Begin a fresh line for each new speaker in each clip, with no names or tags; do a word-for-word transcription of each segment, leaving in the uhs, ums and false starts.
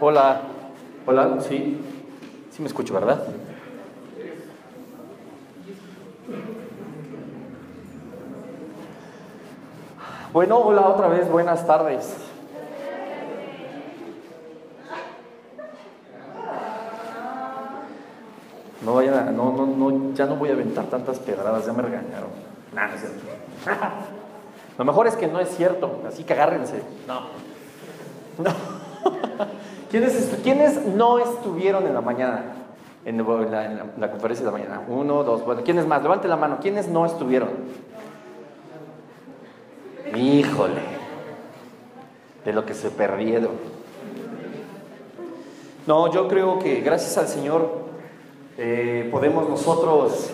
Hola, hola, sí, sí me escucho, ¿verdad? Bueno, hola otra vez, buenas tardes. No vayan a, no, no, no, ya no voy a aventar tantas pedradas, ya me regañaron. Nah, no es cierto. Lo mejor es que no es cierto, así que agárrense. No. No. ¿Quiénes, ¿Quiénes no estuvieron en la mañana? En la, en la, la conferencia de la mañana. Uno, dos, bueno, ¿quiénes más? Levante la mano. ¿Quiénes no estuvieron? Híjole, de lo que se perdieron. No, yo creo que gracias al Señor eh, podemos nosotros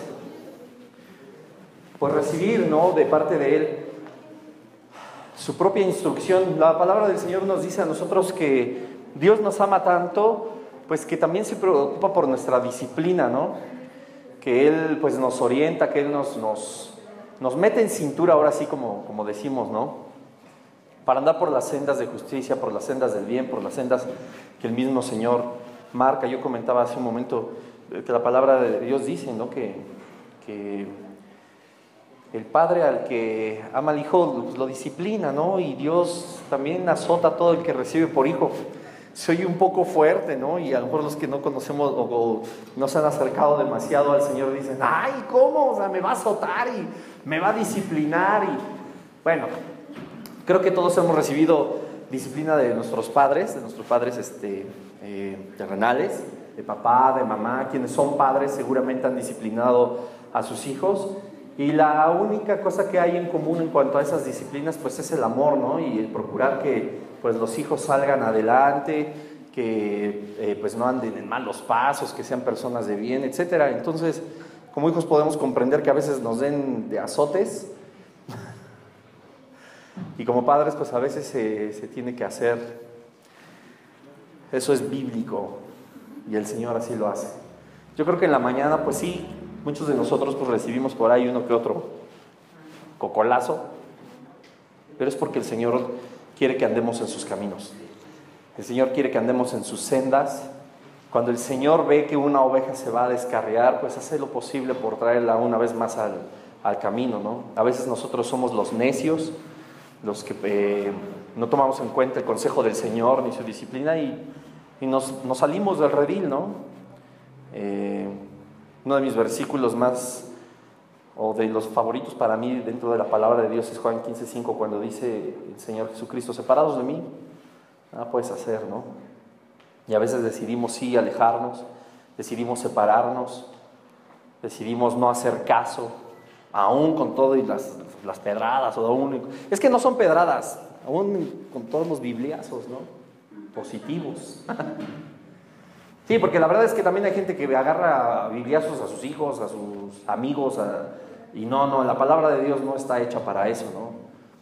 pues recibir, ¿no?, de parte de Él su propia instrucción. La palabra del Señor nos dice a nosotros que Dios nos ama tanto, pues que también se preocupa por nuestra disciplina, ¿no? Que Él pues nos orienta, que Él nos, nos, nos mete en cintura, ahora sí como, como decimos, ¿no? Para andar por las sendas de justicia, por las sendas del bien, por las sendas que el mismo Señor marca. Yo comentaba hace un momento que la palabra de Dios dice, ¿no?, que, que el padre al que ama al hijo lo, lo disciplina, ¿no? Y Dios también azota a todo el que recibe por hijo. Se oye un poco fuerte, ¿no? Y a lo mejor los que no conocemos o, o no se han acercado demasiado al Señor dicen, ¡ay, cómo! O sea, me va a azotar y me va a disciplinar. Y bueno, creo que todos hemos recibido disciplina de nuestros padres, de nuestros padres este, eh, terrenales, de papá, de mamá. Quienes son padres seguramente han disciplinado a sus hijos. Y la única cosa que hay en común en cuanto a esas disciplinas, pues es el amor, ¿no? Y el procurar que pues los hijos salgan adelante, que eh, pues no anden en malos pasos, que sean personas de bien, etcétera. Entonces, como hijos podemos comprender que a veces nos den de azotes, y como padres, pues a veces se, se tiene que hacer. Eso es bíblico, y el Señor así lo hace. Yo creo que en la mañana, pues sí, muchos de nosotros pues recibimos por ahí uno que otro cocolazo, pero es porque el Señor quiere que andemos en sus caminos. El Señor quiere que andemos en sus sendas. Cuando el Señor ve que una oveja se va a descarriar, pues hace lo posible por traerla una vez más al, al camino, ¿no? A veces nosotros somos los necios, los que eh, no tomamos en cuenta el consejo del Señor ni su disciplina y, y nos, nos salimos del redil, ¿no? Eh, uno de mis versículos más, o de los favoritos para mí dentro de la palabra de Dios, es Juan quince cinco, cuando dice el Señor Jesucristo, separados de mí, nada puedes hacer, ¿no? Y a veces decidimos sí alejarnos, decidimos separarnos, decidimos no hacer caso, aún con todo y las, las pedradas, o aún, es que no son pedradas, aún con todos los bibliazos, ¿no?, positivos. Sí, porque la verdad es que también hay gente que agarra bibliazos a sus hijos, a sus amigos, a, y no, no, la palabra de Dios no está hecha para eso, ¿no?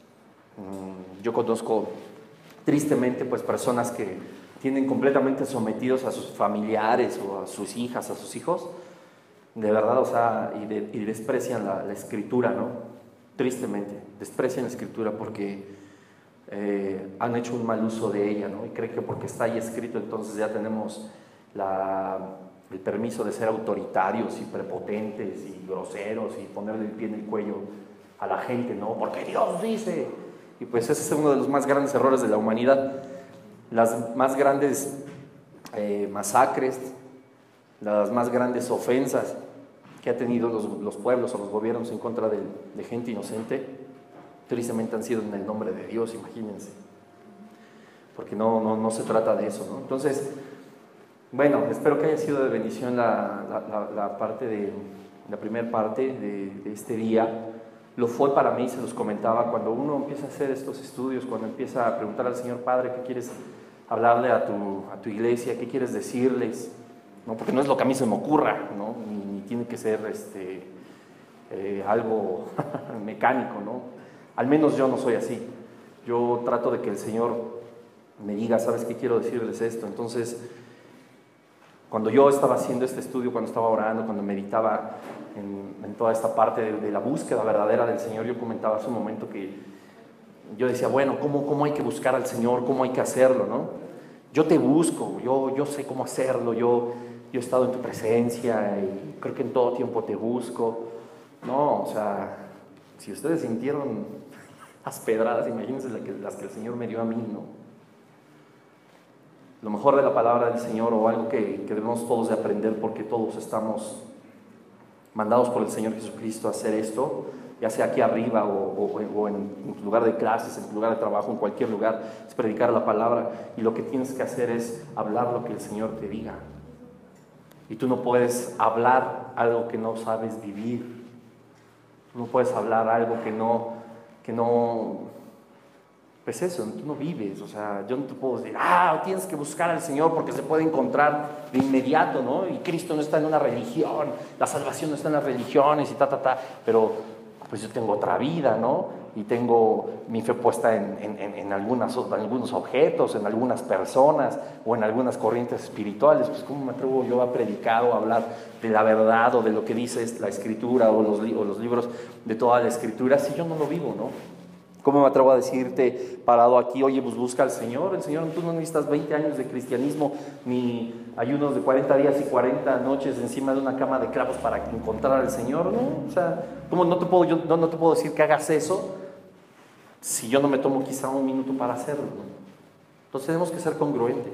Yo conozco tristemente pues personas que tienen completamente sometidos a sus familiares o a sus hijas, a sus hijos, de verdad, o sea, y, de, y desprecian la, la escritura, ¿no? Tristemente, desprecian la escritura porque eh, han hecho un mal uso de ella, ¿no? Y creen que porque está ahí escrito entonces ya tenemos La, el permiso de ser autoritarios y prepotentes y groseros y ponerle el pie en el cuello a la gente, ¿no? Porque Dios dice. Y pues ese es uno de los más grandes errores de la humanidad. Las más grandes eh, masacres, las más grandes ofensas que ha tenido los, los pueblos o los gobiernos en contra de, de gente inocente, tristemente han sido en el nombre de Dios, imagínense. Porque no, no, no se trata de eso, ¿no? Entonces, bueno, espero que haya sido de bendición la, la, la, la parte de, la primera parte de, de este día. Lo fue para mí, se los comentaba, cuando uno empieza a hacer estos estudios, cuando empieza a preguntar al Señor, Padre, ¿qué quieres hablarle a tu, a tu iglesia? ¿Qué quieres decirles? ¿No? Porque no es lo que a mí se me ocurra, ¿no? Ni, ni tiene que ser este, eh, algo mecánico, ¿no? Al menos yo no soy así. Yo trato de que el Señor me diga, ¿sabes qué quiero decirles esto? Entonces, cuando yo estaba haciendo este estudio, cuando estaba orando, cuando meditaba en, en toda esta parte de, de la búsqueda verdadera del Señor, yo comentaba hace un momento que yo decía, bueno, ¿cómo, cómo hay que buscar al Señor? ¿Cómo hay que hacerlo, no? yo te busco, yo, yo sé cómo hacerlo, yo, yo he estado en tu presencia y creo que en todo tiempo te busco. No, o sea, si ustedes sintieron las pedradas, imagínense las que, las que el Señor me dio a mí, ¿no? Lo mejor de la palabra del Señor, o algo que, que debemos todos de aprender, porque todos estamos mandados por el Señor Jesucristo a hacer esto, ya sea aquí arriba o, o, o en, en tu lugar de clases, en tu lugar de trabajo, en cualquier lugar, es predicar la palabra, y lo que tienes que hacer es hablar lo que el Señor te diga. Y tú no puedes hablar algo que no sabes vivir. Tú no puedes hablar algo que no, que no, pues eso, tú no vives. O sea, yo no te puedo decir, ah, tienes que buscar al Señor porque se puede encontrar de inmediato, ¿no? Y Cristo no está en una religión, la salvación no está en las religiones y ta, ta, ta, pero pues yo tengo otra vida, ¿no? Y tengo mi fe puesta en, en, en, algunas, en algunos objetos, en algunas personas o en algunas corrientes espirituales. Pues ¿cómo me atrevo yo a predicar o a hablar de la verdad o de lo que dice la Escritura o los, o los libros de toda la Escritura si yo no lo vivo, ¿no? ¿Cómo me atrevo a decirte parado aquí, oye, pues busca al Señor? El Señor, tú no necesitas veinte años de cristianismo, ni ayunos de cuarenta días y cuarenta noches encima de una cama de clavos para encontrar al Señor, ¿no? O sea, ¿cómo no te puedo, yo, no, no te puedo decir que hagas eso si yo no me tomo quizá un minuto para hacerlo, ¿no? Entonces tenemos que ser congruentes.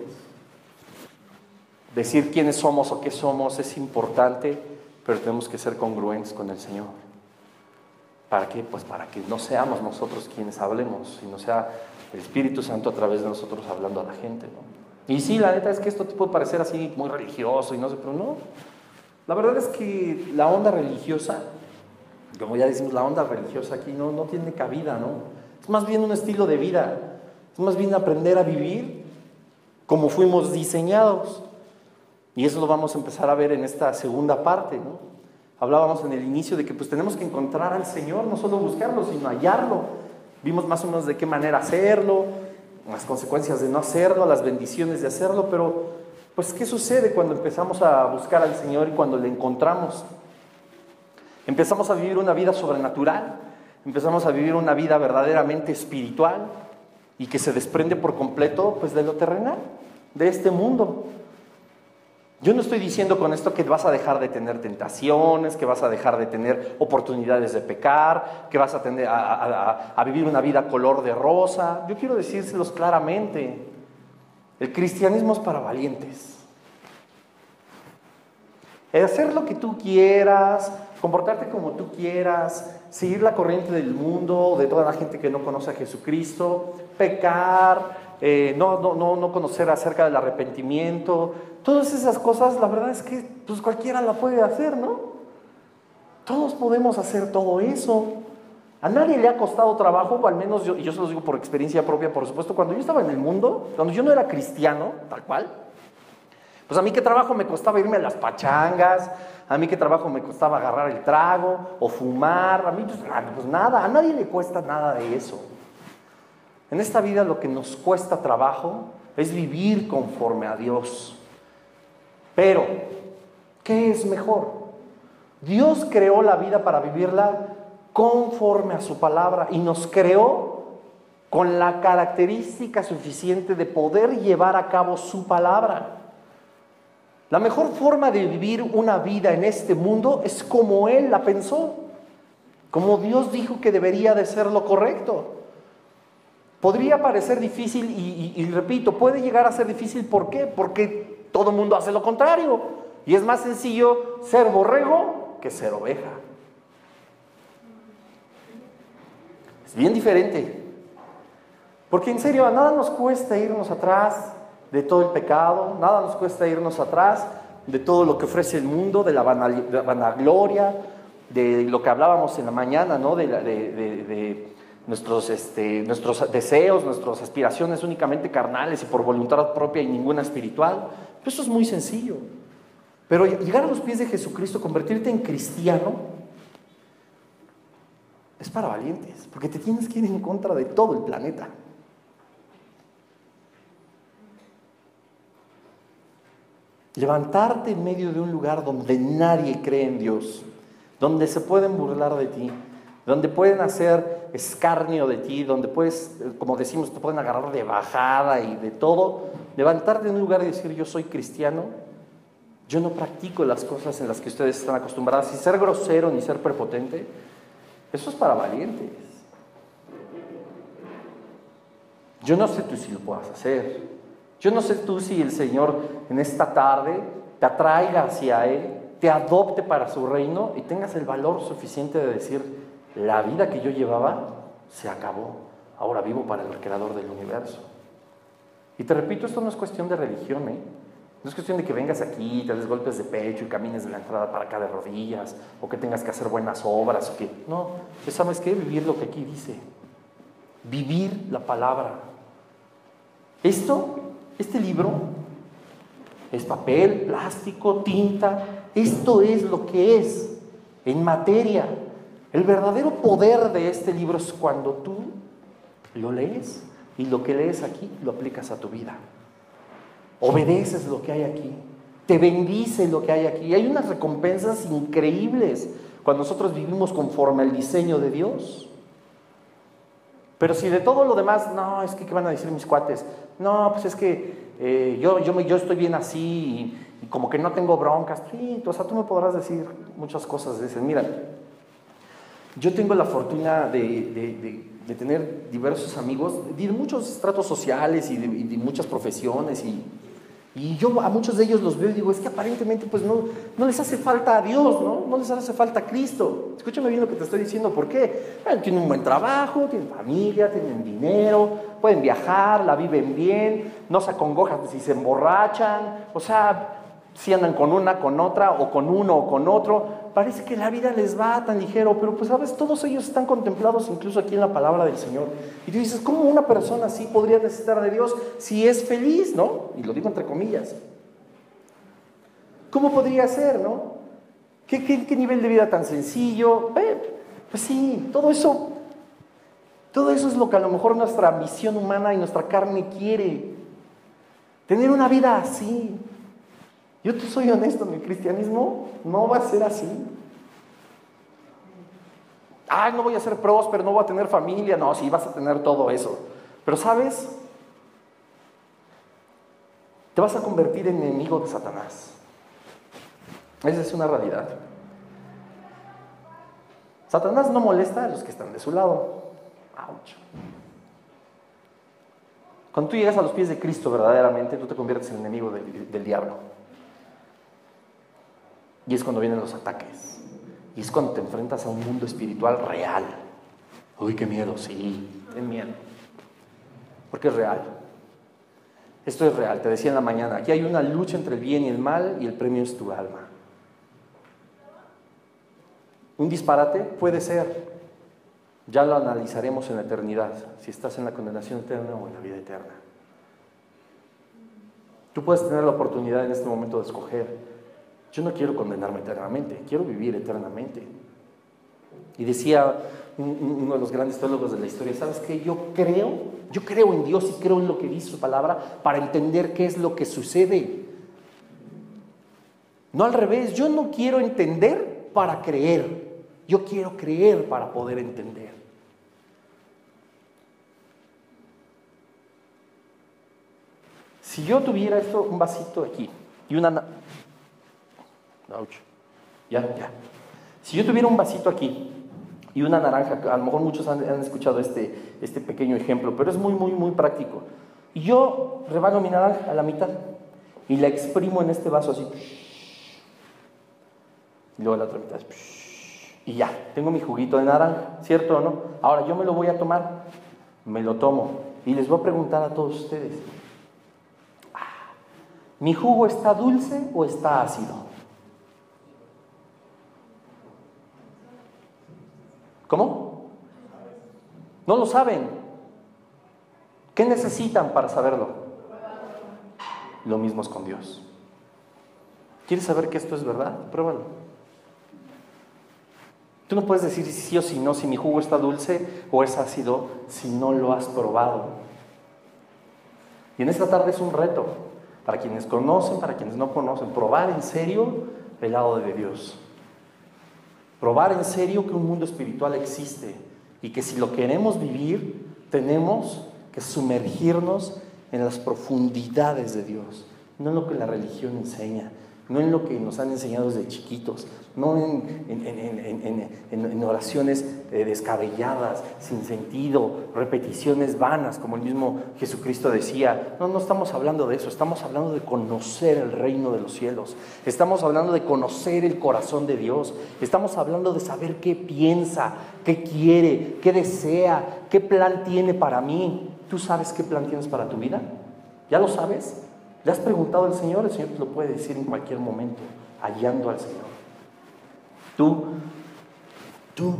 Decir quiénes somos o qué somos es importante, pero tenemos que ser congruentes con el Señor. ¿Para qué? Pues para que no seamos nosotros quienes hablemos, sino sea el Espíritu Santo a través de nosotros hablando a la gente, ¿no? Y sí, la neta es que esto te puede parecer así muy religioso y no sé, pero no. La verdad es que la onda religiosa, como ya decimos, la onda religiosa aquí no, no tiene cabida, ¿no? Es más bien un estilo de vida, es más bien aprender a vivir como fuimos diseñados. Y eso lo vamos a empezar a ver en esta segunda parte, ¿no? Hablábamos en el inicio de que pues tenemos que encontrar al Señor, no solo buscarlo, sino hallarlo. Vimos más o menos de qué manera hacerlo, las consecuencias de no hacerlo, las bendiciones de hacerlo, pero pues ¿qué sucede cuando empezamos a buscar al Señor y cuando le encontramos? Empezamos a vivir una vida sobrenatural, empezamos a vivir una vida verdaderamente espiritual y que se desprende por completo pues de lo terrenal, de este mundo. Yo no estoy diciendo con esto que vas a dejar de tener tentaciones, que vas a dejar de tener oportunidades de pecar, que vas a, tener, a, a, a, a vivir una vida color de rosa. Yo quiero decírselos claramente. El cristianismo es para valientes. El hacer lo que tú quieras, comportarte como tú quieras, seguir la corriente del mundo, de toda la gente que no conoce a Jesucristo, pecar, eh, no, no, no, no conocer acerca del arrepentimiento. Todas esas cosas, la verdad es que pues cualquiera la puede hacer, ¿no? Todos podemos hacer todo eso. A nadie le ha costado trabajo, o al menos yo, y yo se los digo por experiencia propia, por supuesto, cuando yo estaba en el mundo, cuando yo no era cristiano, tal cual, pues a mí qué trabajo me costaba irme a las pachangas, a mí qué trabajo me costaba agarrar el trago, o fumar, a mí pues, pues nada, a nadie le cuesta nada de eso. En esta vida lo que nos cuesta trabajo es vivir conforme a Dios. Pero, ¿qué es mejor? Dios creó la vida para vivirla conforme a su palabra y nos creó con la característica suficiente de poder llevar a cabo su palabra. La mejor forma de vivir una vida en este mundo es como Él la pensó, como Dios dijo que debería de ser lo correcto. Podría parecer difícil y, y, y repito, puede llegar a ser difícil, ¿por qué? Porque todo el mundo hace lo contrario. Y es más sencillo ser borrego que ser oveja. Es bien diferente. Porque en serio, a nada nos cuesta irnos atrás de todo el pecado, nada nos cuesta irnos atrás de todo lo que ofrece el mundo, de la vanagloria, de lo que hablábamos en la mañana, ¿no? De, la, de, de, de nuestros, este, nuestros deseos, nuestras aspiraciones únicamente carnales y por voluntad propia y ninguna espiritual. Eso es muy sencillo. Pero llegar a los pies de Jesucristo, convertirte en cristiano, es para valientes, porque te tienes que ir en contra de todo el planeta. Levantarte en medio de un lugar donde nadie cree en Dios, donde se pueden burlar de ti, donde pueden hacer escarnio de ti, donde puedes, como decimos, te pueden agarrar de bajada y de todo, levantarte en un lugar y decir yo soy cristiano, yo no practico las cosas en las que ustedes están acostumbrados, y ser grosero ni ser prepotente, eso es para valientes. Yo no sé tú si lo puedas hacer. Yo no sé tú si el Señor en esta tarde te atraiga hacia Él, te adopte para su reino y tengas el valor suficiente de decir, la vida que yo llevaba se acabó, ahora vivo para el Creador del universo. Y te repito, esto no es cuestión de religión, ¿eh? No es cuestión de que vengas aquí, te des golpes de pecho y camines de la entrada para acá de rodillas, o que tengas que hacer buenas obras, o que... No, ¿sabes qué? Vivir lo que aquí dice. Vivir la palabra. Esto, este libro, es papel, plástico, tinta. Esto es lo que es, en materia. El verdadero poder de este libro es cuando tú lo lees y lo que lees aquí lo aplicas a tu vida. Obedeces lo que hay aquí, te bendice lo que hay aquí. Hay unas recompensas increíbles cuando nosotros vivimos conforme al diseño de Dios. Pero si de todo lo demás, no, es que ¿qué van a decir mis cuates? No, pues es que eh, yo, yo, me, yo estoy bien así y, y como que no tengo broncas. Sí, o sea, tú me podrás decir muchas cosas de esas. Mira, yo tengo la fortuna de, de, de, de tener diversos amigos de muchos estratos sociales y de, y de muchas profesiones y... Y yo a muchos de ellos los veo y digo, es que aparentemente pues no, no les hace falta a Dios, ¿no? No les hace falta a Cristo. Escúchame bien lo que te estoy diciendo, ¿por qué? Bueno, tienen un buen trabajo, tienen familia, tienen dinero, pueden viajar, la viven bien, no se acongojan si se emborrachan, o sea, si andan con una, con otra, o con uno o con otro, parece que la vida les va tan ligero, pero pues sabes, todos ellos están contemplados incluso aquí en la palabra del Señor. Y tú dices, ¿cómo una persona así podría necesitar de Dios si es feliz, no? Y lo digo entre comillas. ¿Cómo podría ser, no? ¿Qué, qué, qué nivel de vida tan sencillo? Eh, pues sí, todo eso, todo eso es lo que a lo mejor nuestra ambición humana y nuestra carne quiere. Tener una vida así. Yo te soy honesto, en el cristianismo no va a ser así. Ay, no voy a ser próspero, no voy a tener familia. No, sí, vas a tener todo eso. Pero ¿sabes? Te vas a convertir en enemigo de Satanás. Esa es una realidad. Satanás no molesta a los que están de su lado. ¡Auch! Cuando tú llegas a los pies de Cristo verdaderamente, tú te conviertes en enemigo del, del diablo. Y es cuando vienen los ataques. Y es cuando te enfrentas a un mundo espiritual real. Uy, qué miedo, sí, ten miedo. Porque es real. Esto es real, te decía en la mañana. Aquí hay una lucha entre el bien y el mal y el premio es tu alma. Un disparate puede ser. Ya lo analizaremos en la eternidad. Si estás en la condenación eterna o en la vida eterna. Tú puedes tener la oportunidad en este momento de escoger. Yo no quiero condenarme eternamente, quiero vivir eternamente. Y decía uno de los grandes teólogos de la historia, ¿sabes qué? Yo creo, yo creo en Dios y creo en lo que dice su palabra para entender qué es lo que sucede. No al revés, yo no quiero entender para creer, yo quiero creer para poder entender. Si yo tuviera esto, un vasito aquí y una... Ouch. Ya, ya. Si yo tuviera un vasito aquí y una naranja, a lo mejor muchos han, han escuchado este, este pequeño ejemplo, pero es muy, muy, muy práctico. Y yo rebano mi naranja a la mitad y la exprimo en este vaso así. Y luego la otra mitad. Y ya, tengo mi juguito de naranja, ¿cierto o no? Ahora yo me lo voy a tomar, me lo tomo y les voy a preguntar a todos ustedes, ¿mi jugo está dulce o está ácido? ¿Cómo? No lo saben. ¿Qué necesitan para saberlo? Lo mismo es con Dios. ¿Quieres saber que esto es verdad? Pruébalo. Tú no puedes decir si sí o si no, si mi jugo está dulce o es ácido, si no lo has probado. Y en esta tarde es un reto, para quienes conocen, para quienes no conocen, probar en serio el lado de Dios. Probar en serio que un mundo espiritual existe y que si lo queremos vivir, tenemos que sumergirnos en las profundidades de Dios, no en lo que la religión enseña, no en lo que nos han enseñado desde chiquitos, no en, en, en, en, en, en oraciones eh, descabelladas, sin sentido, repeticiones vanas, como el mismo Jesucristo decía. No, no estamos hablando de eso, estamos hablando de conocer el reino de los cielos, estamos hablando de conocer el corazón de Dios, estamos hablando de saber qué piensa, qué quiere, qué desea, qué plan tiene para mí. ¿Tú sabes qué plan tienes para tu vida? ¿Ya lo sabes? ¿Le has preguntado al Señor? El Señor te lo puede decir en cualquier momento, hallando al Señor. Tú, tú,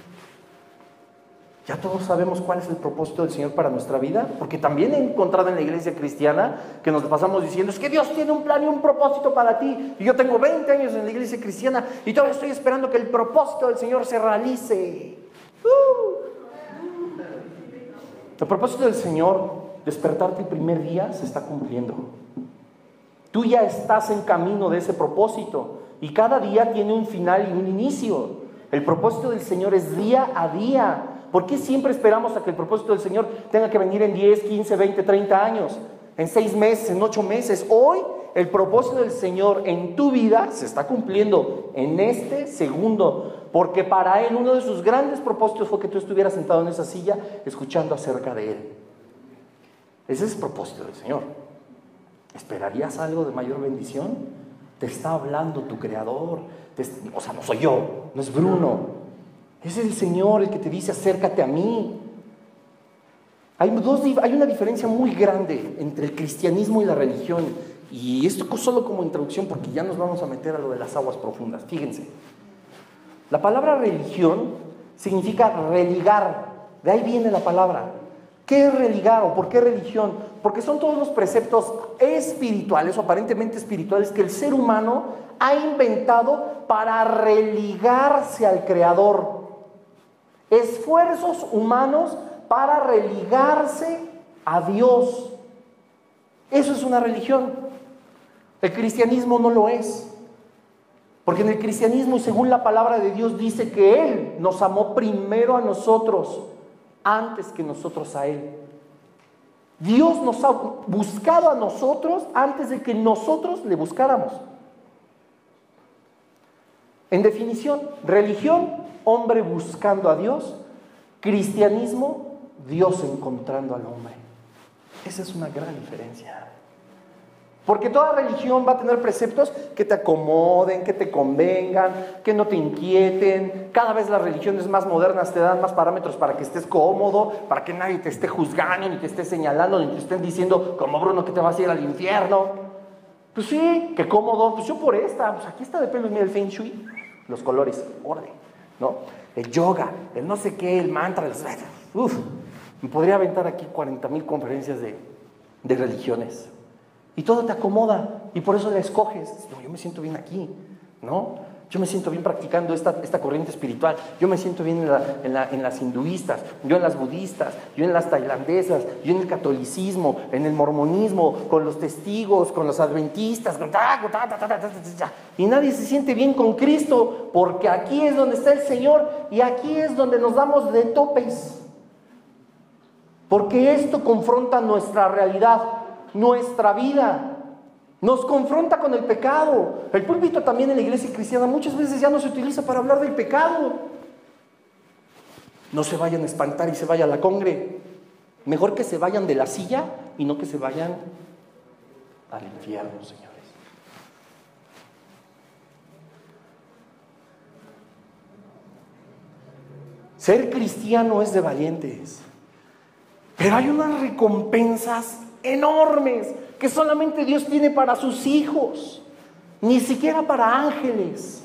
ya todos sabemos cuál es el propósito del Señor para nuestra vida, porque también he encontrado en la iglesia cristiana que nos pasamos diciendo, es que Dios tiene un plan y un propósito para ti, y yo tengo veinte años en la iglesia cristiana, y todavía estoy esperando que el propósito del Señor se realice. Uh. El propósito del Señor, despertarte el primer día, se está cumpliendo. Tú ya estás en camino de ese propósito y cada día tiene un final y un inicio. El propósito del Señor es día a día. ¿Por qué siempre esperamos a que el propósito del Señor tenga que venir en diez, quince, veinte, treinta años? En seis meses, en ocho meses. Hoy el propósito del Señor en tu vida se está cumpliendo en este segundo. Porque para Él uno de sus grandes propósitos fue que tú estuvieras sentado en esa silla escuchando acerca de Él. Ese es el propósito del Señor. ¿Esperarías algo de mayor bendición? Te está hablando tu Creador. Te, o sea, no soy yo, no es Bruno. Es el Señor el que te dice, acércate a mí. Hay, dos, hay una diferencia muy grande entre el cristianismo y la religión. Y esto solo como introducción, porque ya nos vamos a meter a lo de las aguas profundas. Fíjense. La palabra religión significa religar. De ahí viene la palabra. ¿Qué es religar o por qué religión? Porque son todos los preceptos espirituales o aparentemente espirituales que el ser humano ha inventado para religarse al Creador. Esfuerzos humanos para religarse a Dios. Eso es una religión. El cristianismo no lo es. Porque en el cristianismo, según la palabra de Dios, dice que Él nos amó primero a nosotros, antes que nosotros a Él. Dios nos ha buscado a nosotros antes de que nosotros le buscáramos. En definición, religión, hombre buscando a Dios. Cristianismo, Dios encontrando al hombre. Esa es una gran diferencia. Porque toda religión va a tener preceptos que te acomoden, que te convengan, que no te inquieten. Cada vez las religiones más modernas te dan más parámetros para que estés cómodo, para que nadie te esté juzgando, ni te esté señalando, ni te estén diciendo, como Bruno, que te vas a ir al infierno. Pues sí, qué cómodo. Pues yo por esta, pues aquí está de pelo, mira el Feng Shui, los colores, orden, ¿no? El yoga, el no sé qué, el mantra, los... Uf, me podría aventar aquí cuarenta mil conferencias de, de religiones. Y todo te acomoda, y por eso la escoges. No, yo me siento bien aquí, ¿no? Yo me siento bien practicando esta, esta corriente espiritual. Yo me siento bien en, la, en, la, en las hinduistas, yo en las budistas, yo en las tailandesas, yo en el catolicismo, en el mormonismo, con los testigos, con los adventistas, con ta, ta, ta, ta, ta, ta, ta. Y nadie se siente bien con Cristo, porque aquí es donde está el Señor y aquí es donde nos damos de topes. Porque esto confronta nuestra realidad, nuestra vida, nos confronta con el pecado. El púlpito también en la iglesia cristiana muchas veces ya no se utiliza para hablar del pecado. No se vayan a espantar y se vaya a la congre. Mejor que se vayan de la silla y no que se vayan al infierno, señores. Ser cristiano es de valientes, pero hay unas recompensas enormes que solamente Dios tiene para sus hijos, ni siquiera para ángeles.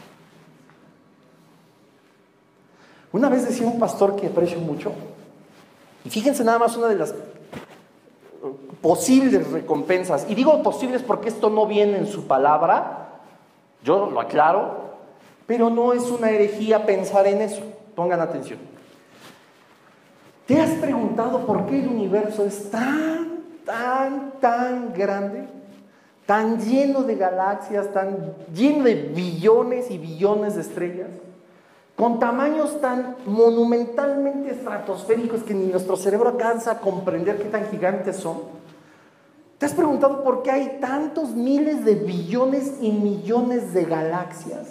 Una vez decía un pastor que aprecio mucho, y fíjense nada más una de las posibles recompensas, y digo posibles porque esto no viene en su palabra, yo lo aclaro, pero no es una herejía pensar en eso. Pongan atención. ¿Te has preguntado por qué el universo es tan, tan, tan grande? Tan lleno de galaxias, tan lleno de billones y billones de estrellas, con tamaños tan monumentalmente estratosféricos que ni nuestro cerebro alcanza a comprender qué tan gigantes son.
¿Te has preguntado por qué hay tantos miles de billones y millones de galaxias?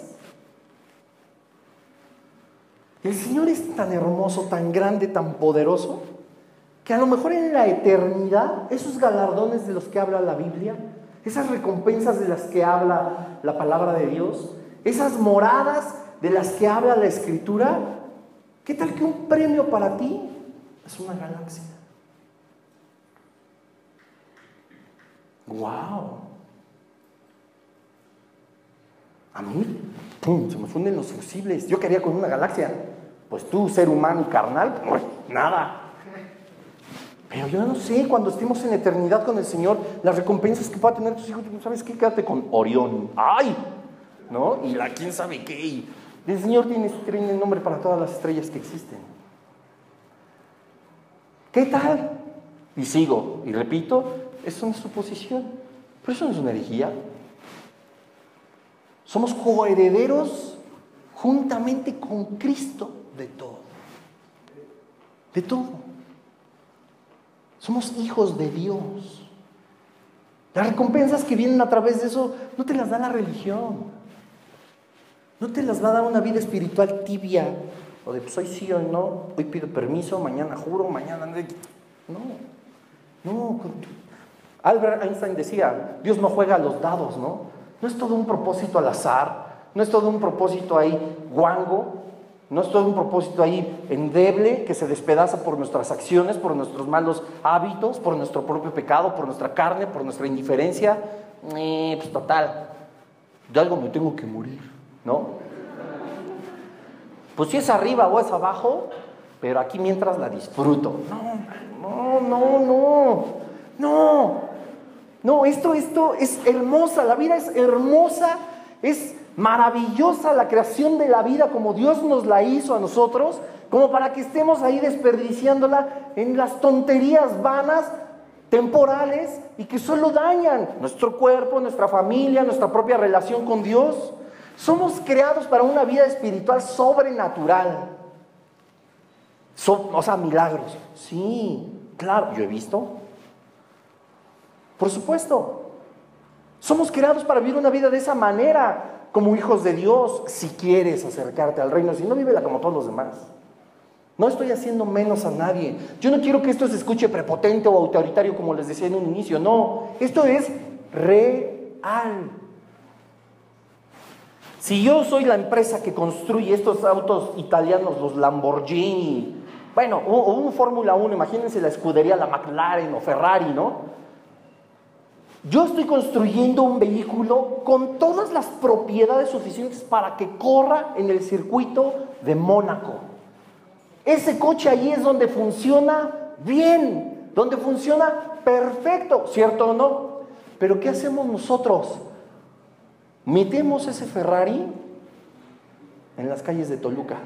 El Señor es tan hermoso, tan grande, tan poderoso, que a lo mejor en la eternidad, esos galardones de los que habla la Biblia, esas recompensas de las que habla la palabra de Dios, esas moradas de las que habla la Escritura, ¿qué tal que un premio para ti es una galaxia? ¡Wow! A mí, ¡pum!, se me funden los fusibles. Yo quería con una galaxia. Pues tú, ser humano y carnal, pues nada. Pero yo no sé, cuando estemos en eternidad con el Señor, las recompensas que pueda tener tus hijos, ¿sabes qué? Quédate con Orión. ¡Ay! ¿No? Y la quién sabe qué. Y el Señor tiene, tiene el nombre para todas las estrellas que existen. ¿Qué tal? Y sigo, y repito, es una suposición, pero eso no es una herejía. Somos coherederos juntamente con Cristo de todo. De todo. Somos hijos de Dios. Las recompensas que vienen a través de eso no te las da la religión. No te las va a dar una vida espiritual tibia, o de pues hoy sí, hoy no, hoy pido permiso, mañana juro, mañana no. No. Albert Einstein decía, Dios no juega a los dados, ¿no? No es todo un propósito al azar, no es todo un propósito ahí guango, no es todo un propósito ahí endeble que se despedaza por nuestras acciones, por nuestros malos hábitos, por nuestro propio pecado, por nuestra carne, por nuestra indiferencia. Eh, pues total, de algo me tengo que morir, ¿no? Pues si es arriba o es abajo, pero aquí mientras la disfruto. No, no, no, no, no. No, esto, esto es hermosa, la vida es hermosa, es maravillosa la creación de la vida como Dios nos la hizo a nosotros, como para que estemos ahí desperdiciándola en las tonterías vanas, temporales y que solo dañan nuestro cuerpo, nuestra familia, nuestra propia relación con Dios. Somos creados para una vida espiritual sobrenatural. So, o sea, milagros. Sí, claro, yo he visto. Por supuesto. Somos creados para vivir una vida de esa manera, como hijos de Dios, si quieres acercarte al reino. Si no, vívela como todos los demás. No estoy haciendo menos a nadie. Yo no quiero que esto se escuche prepotente o autoritario como les decía en un inicio. No, esto es real. Si yo soy la empresa que construye estos autos italianos, los Lamborghini, bueno, o un Fórmula uno, imagínense la escudería, la McLaren o Ferrari, ¿no? Yo estoy construyendo un vehículo con todas las propiedades suficientes para que corra en el circuito de Mónaco. Ese coche allí es donde funciona bien, donde funciona perfecto, ¿cierto o no? Pero ¿qué hacemos nosotros? Metemos ese Ferrari en las calles de Toluca,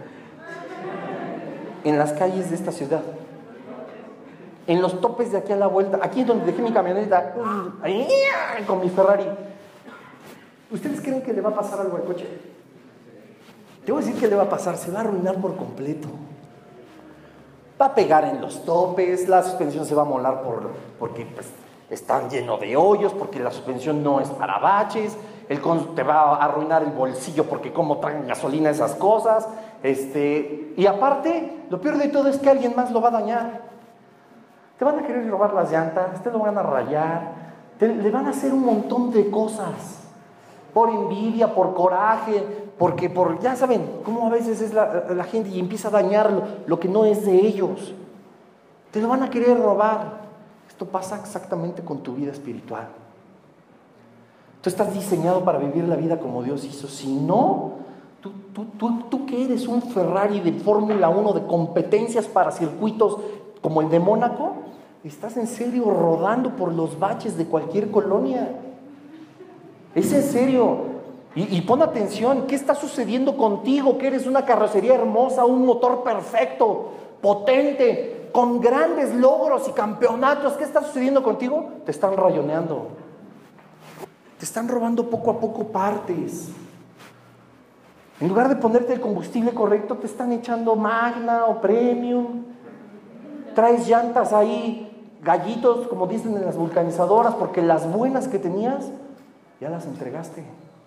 en las calles de esta ciudad, en los topes de aquí a la vuelta, aquí es donde dejé mi camioneta, con mi Ferrari. ¿Ustedes creen que le va a pasar algo al coche? Te voy a decir que le va a pasar, se va a arruinar por completo. Va a pegar en los topes, la suspensión se va a molar por, porque pues, están llenos de hoyos, porque la suspensión no es para baches, el con, te va a arruinar el bolsillo porque como traen gasolina esas cosas, este, y aparte, lo peor de todo es que alguien más lo va a dañar. Te van a querer robar las llantas, te lo van a rayar, te, le van a hacer un montón de cosas, por envidia, por coraje, porque por, ya saben, cómo a veces es la, la gente y empieza a dañar lo, lo que no es de ellos. Te lo van a querer robar. Esto pasa exactamente con tu vida espiritual. Tú estás diseñado para vivir la vida como Dios hizo. Si no, tú, tú, tú, tú que eres un Ferrari de Fórmula uno, de competencias para circuitos como el de Mónaco, estás en serio rodando por los baches de cualquier colonia. Es en serio. Y, y pon atención, ¿qué está sucediendo contigo? Que eres una carrocería hermosa, un motor perfecto, potente, con grandes logros y campeonatos. ¿Qué está sucediendo contigo? Te están rayoneando. Te están robando poco a poco partes. En lugar de ponerte el combustible correcto, te están echando Magna o Premium. Traes llantas ahí gallitos, como dicen en las vulcanizadoras, porque las buenas que tenías, ya las entregaste.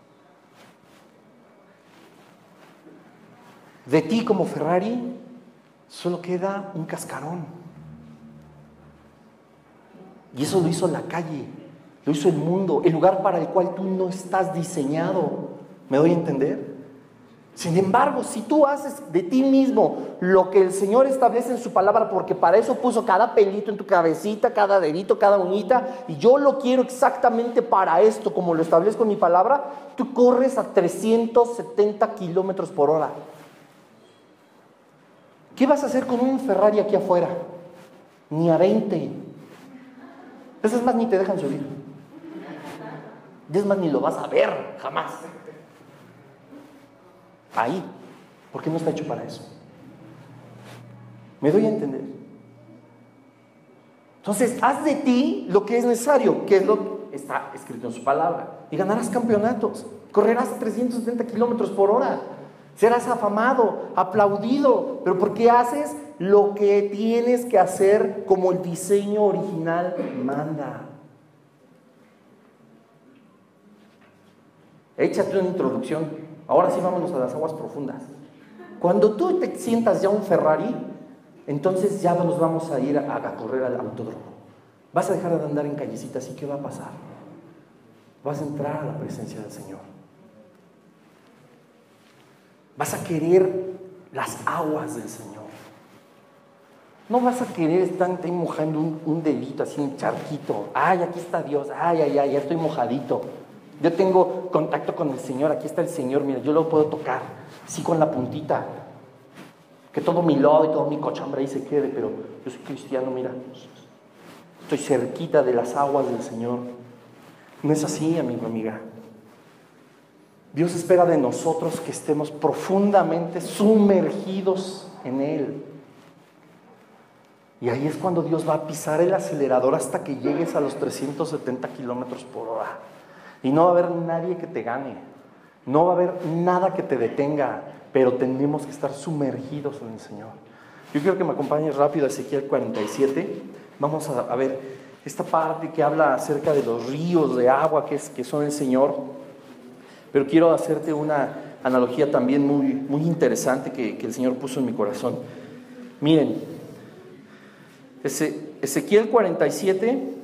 De ti como Ferrari, solo queda un cascarón. Y eso lo hizo la calle, lo hizo el mundo, el lugar para el cual tú no estás diseñado. ¿Me doy a entender? Sin embargo, si tú haces de ti mismo lo que el Señor establece en su palabra, porque para eso puso cada pelito en tu cabecita, cada dedito, cada uñita, y yo lo quiero exactamente para esto, como lo establezco en mi palabra, tú corres a trescientos setenta kilómetros por hora. ¿Qué vas a hacer con un Ferrari aquí afuera? Ni a veinte. Es más, ni te dejan subir. Es más, ni lo vas a ver, jamás. Ahí, porque no está hecho para eso. ¿Me doy a entender? Entonces, haz de ti lo que es necesario, que es lo que está escrito en su palabra, y ganarás campeonatos, correrás a trescientos setenta kilómetros por hora, serás afamado, aplaudido, pero porque haces lo que tienes que hacer como el diseño original manda. Échate una introducción. Ahora sí, vámonos a las aguas profundas. Cuando tú te sientas ya un Ferrari, entonces ya nos vamos a ir a, a correr al autódromo. Vas a dejar de andar en callecitas, ¿y qué va a pasar? Vas a entrar a la presencia del Señor. Vas a querer las aguas del Señor. No vas a querer estar ahí mojando un, un dedito, así un charquito. Ay, aquí está Dios. Ay, ay, ay, ya estoy mojadito. Yo tengo contacto con el Señor, aquí está el Señor, mira, yo lo puedo tocar, sí, con la puntita, que todo mi lodo y todo mi cochambre ahí se quede, pero yo soy cristiano, mira, estoy cerquita de las aguas del Señor. No es así, amigo, amiga. Dios espera de nosotros que estemos profundamente sumergidos en Él. Y ahí es cuando Dios va a pisar el acelerador hasta que llegues a los trescientos setenta kilómetros por hora. Y no va a haber nadie que te gane, no va a haber nada que te detenga, pero tenemos que estar sumergidos en el Señor. Yo quiero que me acompañes rápido a Ezequiel cuarenta y siete. Vamos a, a ver esta parte que habla acerca de los ríos de agua que, es, que son el Señor. Pero quiero hacerte una analogía también muy, muy interesante que, que el Señor puso en mi corazón. Miren, Eze, Ezequiel cuarenta y siete...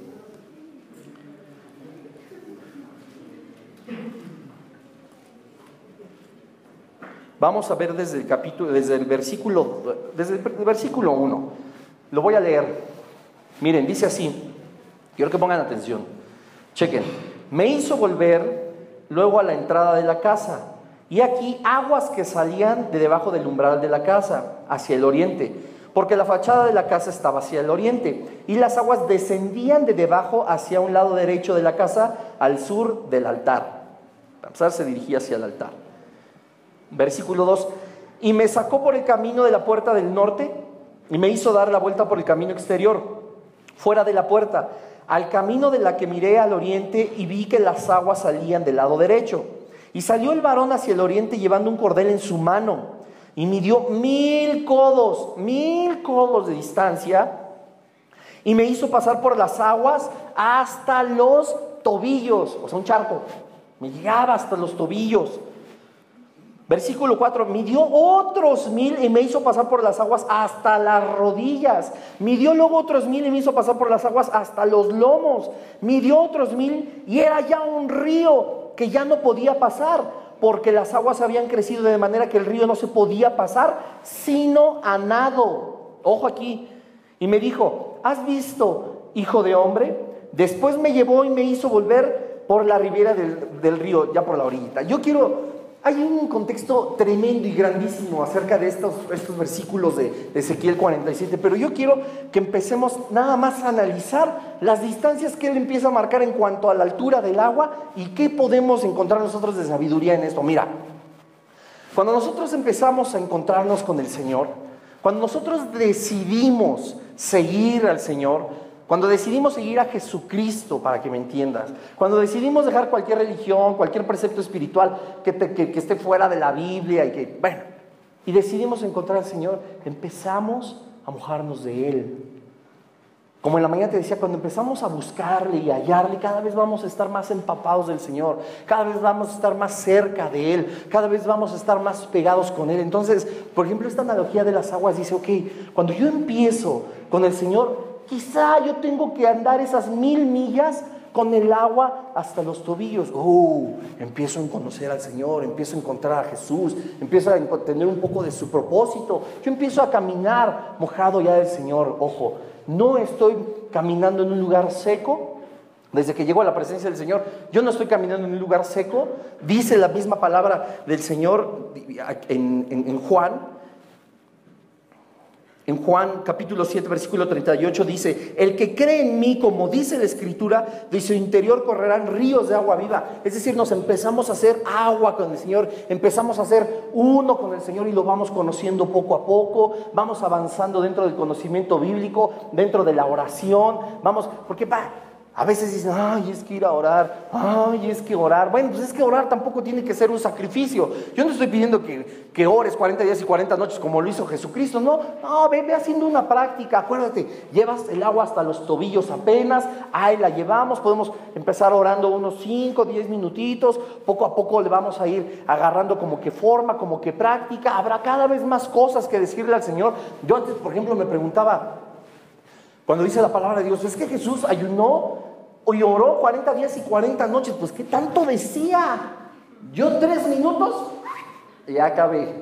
Vamos a ver desde el capítulo, desde el versículo, desde el versículo uno. Lo voy a leer. Miren, dice así. Quiero que pongan atención. Chequen. Me hizo volver luego a la entrada de la casa. Y aquí aguas que salían de debajo del umbral de la casa, hacia el oriente. Porque la fachada de la casa estaba hacia el oriente. Y las aguas descendían de debajo hacia un lado derecho de la casa, al sur del altar. Para empezar, se dirigía hacia el altar. Versículo dos, y me sacó por el camino de la puerta del norte y me hizo dar la vuelta por el camino exterior, fuera de la puerta, al camino de la que miré al oriente, y vi que las aguas salían del lado derecho. Y salió el varón hacia el oriente llevando un cordel en su mano, y midió mil codos, mil codos de distancia, y me hizo pasar por las aguas hasta los tobillos, o sea, un charco, me llegaba hasta los tobillos. Versículo cuatro, midió otros mil y me hizo pasar por las aguas hasta las rodillas. Midió luego otros mil y me hizo pasar por las aguas hasta los lomos. Midió otros mil y era ya un río que ya no podía pasar, porque las aguas habían crecido de manera que el río no se podía pasar, sino a nado. Ojo aquí. Y me dijo, ¿has visto, hijo de hombre? Después me llevó y me hizo volver por la ribera del, del río, ya por la orillita. Yo quiero... Hay un contexto tremendo y grandísimo acerca de estos, estos versículos de, de Ezequiel cuarenta y siete, pero yo quiero que empecemos nada más a analizar las distancias que él empieza a marcar en cuanto a la altura del agua y qué podemos encontrar nosotros de sabiduría en esto. Mira, cuando nosotros empezamos a encontrarnos con el Señor, cuando nosotros decidimos seguir al Señor, cuando decidimos seguir a Jesucristo, para que me entiendas, cuando decidimos dejar cualquier religión, cualquier precepto espiritual que, te, que, que esté fuera de la Biblia y que, bueno, y decidimos encontrar al Señor, empezamos a mojarnos de Él. Como en la mañana te decía, cuando empezamos a buscarle y a hallarle, cada vez vamos a estar más empapados del Señor, cada vez vamos a estar más cerca de Él, cada vez vamos a estar más pegados con Él. Entonces, por ejemplo, esta analogía de las aguas dice, ok, cuando yo empiezo con el Señor, quizá yo tengo que andar esas mil millas con el agua hasta los tobillos. Oh, empiezo a conocer al Señor, empiezo a encontrar a Jesús, empiezo a tener un poco de su propósito. Yo empiezo a caminar mojado ya del Señor. Ojo, no estoy caminando en un lugar seco. Desde que llego a la presencia del Señor, yo no estoy caminando en un lugar seco. Dice la misma palabra del Señor en, en, en Juan. En Juan capítulo siete, versículo treinta y ocho dice, el que cree en mí, como dice la Escritura, de su interior correrán ríos de agua viva. Es decir, nos empezamos a hacer agua con el Señor, empezamos a hacer uno con el Señor y lo vamos conociendo poco a poco, vamos avanzando dentro del conocimiento bíblico, dentro de la oración, vamos, porque va... A veces dicen, ay, es que ir a orar, ay, es que orar. Bueno, pues es que orar tampoco tiene que ser un sacrificio. Yo no estoy pidiendo que, que ores cuarenta días y cuarenta noches como lo hizo Jesucristo. No, no, ve, ve haciendo una práctica. Acuérdate, llevas el agua hasta los tobillos apenas, ahí la llevamos. Podemos empezar orando unos cinco, diez minutitos. Poco a poco le vamos a ir agarrando como que forma, como que práctica. Habrá cada vez más cosas que decirle al Señor. Yo antes, por ejemplo, me preguntaba, cuando dice la palabra de Dios, es que Jesús ayunó y oró cuarenta días y cuarenta noches. Pues ¿qué tanto decía? Yo tres minutos y ya acabé.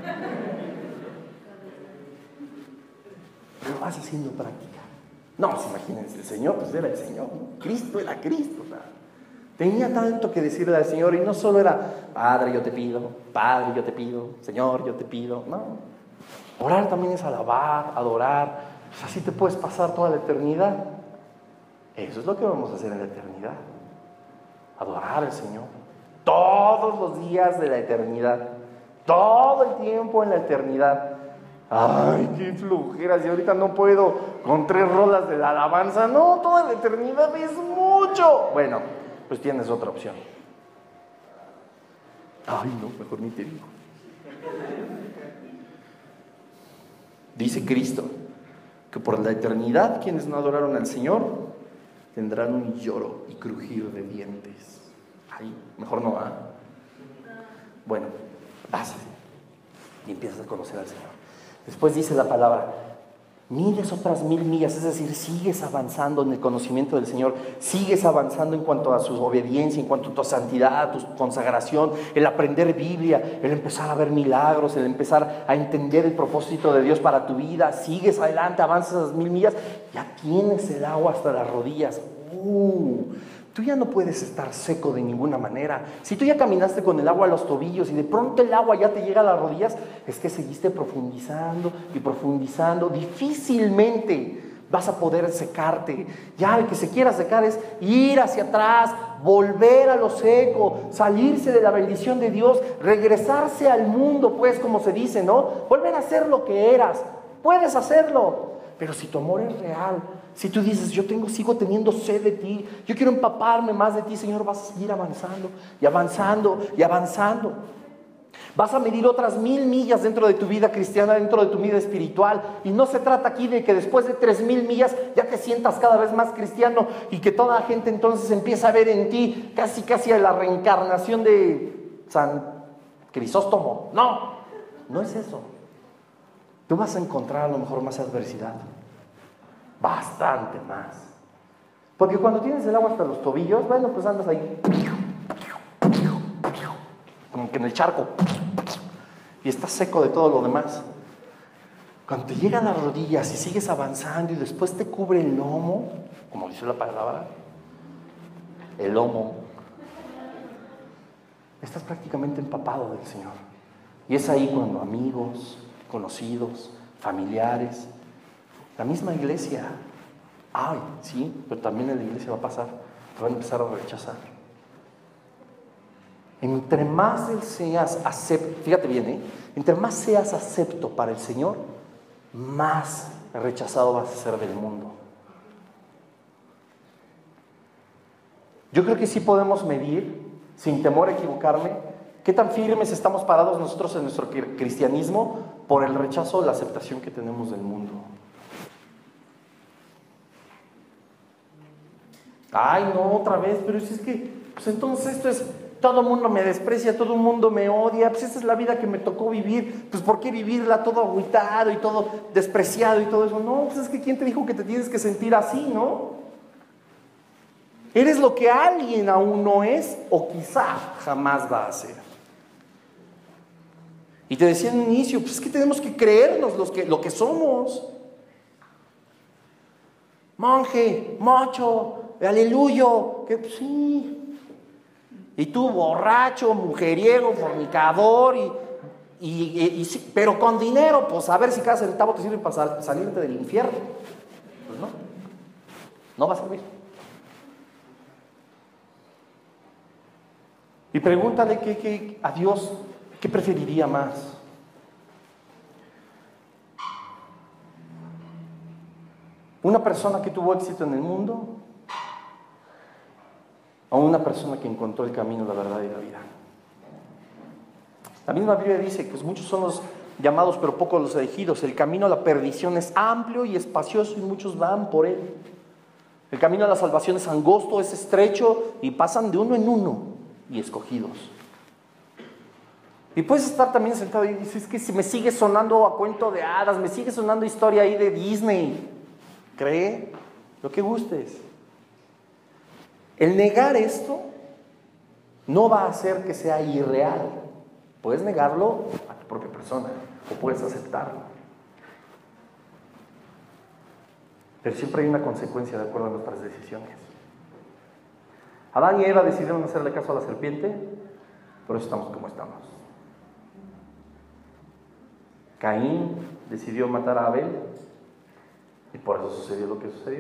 Pero vas haciendo práctica. No, pues imagínense, el Señor pues era el Señor, ¿no? Cristo era Cristo, ¿no? Tenía tanto que decirle al Señor y no solo era, Padre yo te pido, Padre yo te pido, Señor yo te pido. No, orar también es alabar, adorar. Pues así te puedes pasar toda la eternidad. Eso es lo que vamos a hacer en la eternidad. Adorar al Señor. Todos los días de la eternidad. Todo el tiempo en la eternidad. Ay, qué flujera. Si ahorita no puedo con tres rolas de la alabanza. No, toda la eternidad es mucho. Bueno, pues tienes otra opción. Ay, no, mejor ni te digo. Dice Cristo que por la eternidad quienes no adoraron al Señor tendrán un lloro y crujir de dientes. Ay, mejor no va. Bueno, vas y empiezas a conocer al Señor. Después dice la palabra, mides otras mil millas, es decir, sigues avanzando en el conocimiento del Señor, sigues avanzando en cuanto a su obediencia, en cuanto a tu santidad, tu consagración, el aprender Biblia, el empezar a ver milagros, el empezar a entender el propósito de Dios para tu vida. Sigues adelante, avanzas esas mil millas, ya tienes el agua hasta las rodillas. Uh, tú ya no puedes estar seco de ninguna manera. Si tú ya caminaste con el agua a los tobillos y de pronto el agua ya te llega a las rodillas, es que seguiste profundizando y profundizando. Difícilmente vas a poder secarte. Ya el que se quiera secar es ir hacia atrás, volver a lo seco, salirse de la bendición de Dios, regresarse al mundo, pues, como se dice, ¿no? Volver a ser lo que eras. Puedes hacerlo, pero si tu amor es real, si tú dices, yo tengo, sigo teniendo sed de ti, yo quiero empaparme más de ti, Señor, vas a seguir avanzando y avanzando y avanzando. Vas a medir otras mil millas dentro de tu vida cristiana, dentro de tu vida espiritual. Y no se trata aquí de que después de tres mil millas ya te sientas cada vez más cristiano y que toda la gente entonces empieza a ver en ti casi casi a la reencarnación de San Crisóstomo. No, no es eso. Tú vas a encontrar a lo mejor más adversidad. Bastante más. Porque cuando tienes el agua hasta los tobillos, bueno, pues andas ahí como que en el charco y estás seco de todo lo demás. Cuando te llegan a las rodillas y sigues avanzando y después te cubre el lomo, como dice la palabra, el lomo, estás prácticamente empapado del Señor. Y es ahí cuando amigos, conocidos, familiares, la misma iglesia, ay, sí, pero también en la iglesia va a pasar, te van a empezar a rechazar. Entre más seas acepto, fíjate bien, ¿eh? Entre más seas acepto para el Señor, más rechazado vas a ser del mundo. Yo creo que sí podemos medir, sin temor a equivocarme, qué tan firmes estamos parados nosotros en nuestro cristianismo por el rechazo o la aceptación que tenemos del mundo. Ay, no, otra vez, pero si es que, pues entonces esto es, todo el mundo me desprecia, todo el mundo me odia, pues esa es la vida que me tocó vivir, pues ¿por qué vivirla todo agüitado y todo despreciado y todo eso? No, pues es que ¿quién te dijo que te tienes que sentir así, no? Eres lo que alguien aún no es o quizá jamás va a ser. Y te decía en un inicio, pues es que tenemos que creernos los que, lo que somos. Monje, mocho, aleluyo, que pues, sí. Y tú borracho, mujeriego, fornicador, y, y, y, y sí, pero con dinero, pues a ver si cada centavo te sirve para sal, salirte del infierno. Pues no, no va a servir. Y pregúntale que, que, a Dios, ¿qué preferiría más? ¿Una persona que tuvo éxito en el mundo? ¿O una persona que encontró el camino, la verdad y la vida? La misma Biblia dice que pues, muchos son los llamados, pero pocos los elegidos. El camino a la perdición es amplio y espacioso y muchos van por él. El camino a la salvación es angosto, es estrecho y pasan de uno en uno y escogidos. Y puedes estar también sentado y dices, es que si me sigue sonando a cuento de hadas, me sigue sonando historia ahí de Disney. Cree lo que gustes. El negar esto no va a hacer que sea irreal. Puedes negarlo a tu propia persona o puedes aceptarlo. Pero siempre hay una consecuencia de acuerdo a nuestras decisiones. Adán y Eva decidieron hacerle caso a la serpiente, por eso estamos como estamos. Caín decidió matar a Abel y por eso sucedió lo que sucedió.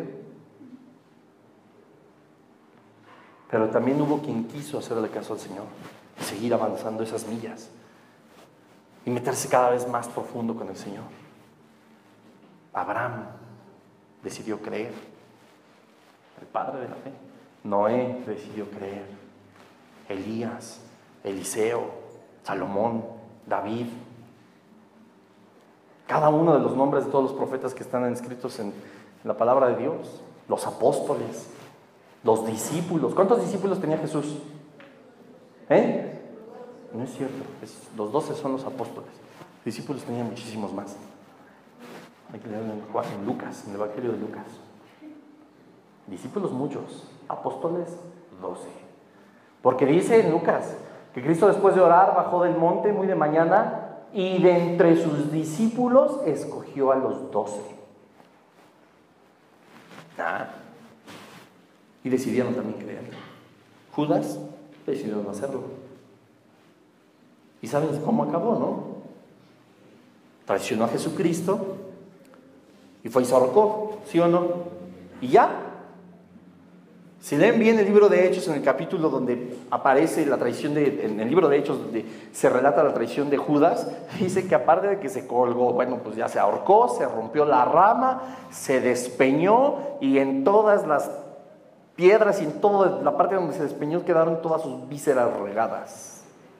Pero también hubo quien quiso hacerle caso al Señor y seguir avanzando esas millas y meterse cada vez más profundo con el Señor. Abraham decidió creer, el padre de la fe. Noé decidió creer. Elías, Eliseo, Salomón, David. Cada uno de los nombres de todos los profetas que están inscritos en la palabra de Dios. Los apóstoles, los discípulos. ¿Cuántos discípulos tenía Jesús? ¿Eh? No es cierto. Es, los doce son los apóstoles. Discípulos tenían muchísimos más. Hay que leerlo en, en Lucas, en el Evangelio de Lucas. Discípulos muchos. Apóstoles, doce. Porque dice en Lucas que Cristo después de orar bajó del monte muy de mañana y de entre sus discípulos escogió a los doce. Ah. Y decidieron también creer. Judas decidió no hacerlo. ¿Y saben cómo acabó, no? Traicionó a Jesucristo y fue y se ahorcó, ¿sí o no? Y ya. Si leen bien el libro de Hechos, en el capítulo donde aparece la traición de, en el libro de Hechos donde se relata la traición de Judas, dice que aparte de que se colgó, bueno, pues ya se ahorcó, se rompió la rama, se despeñó y en todas las piedras y en toda la parte donde se despeñó quedaron todas sus vísceras regadas.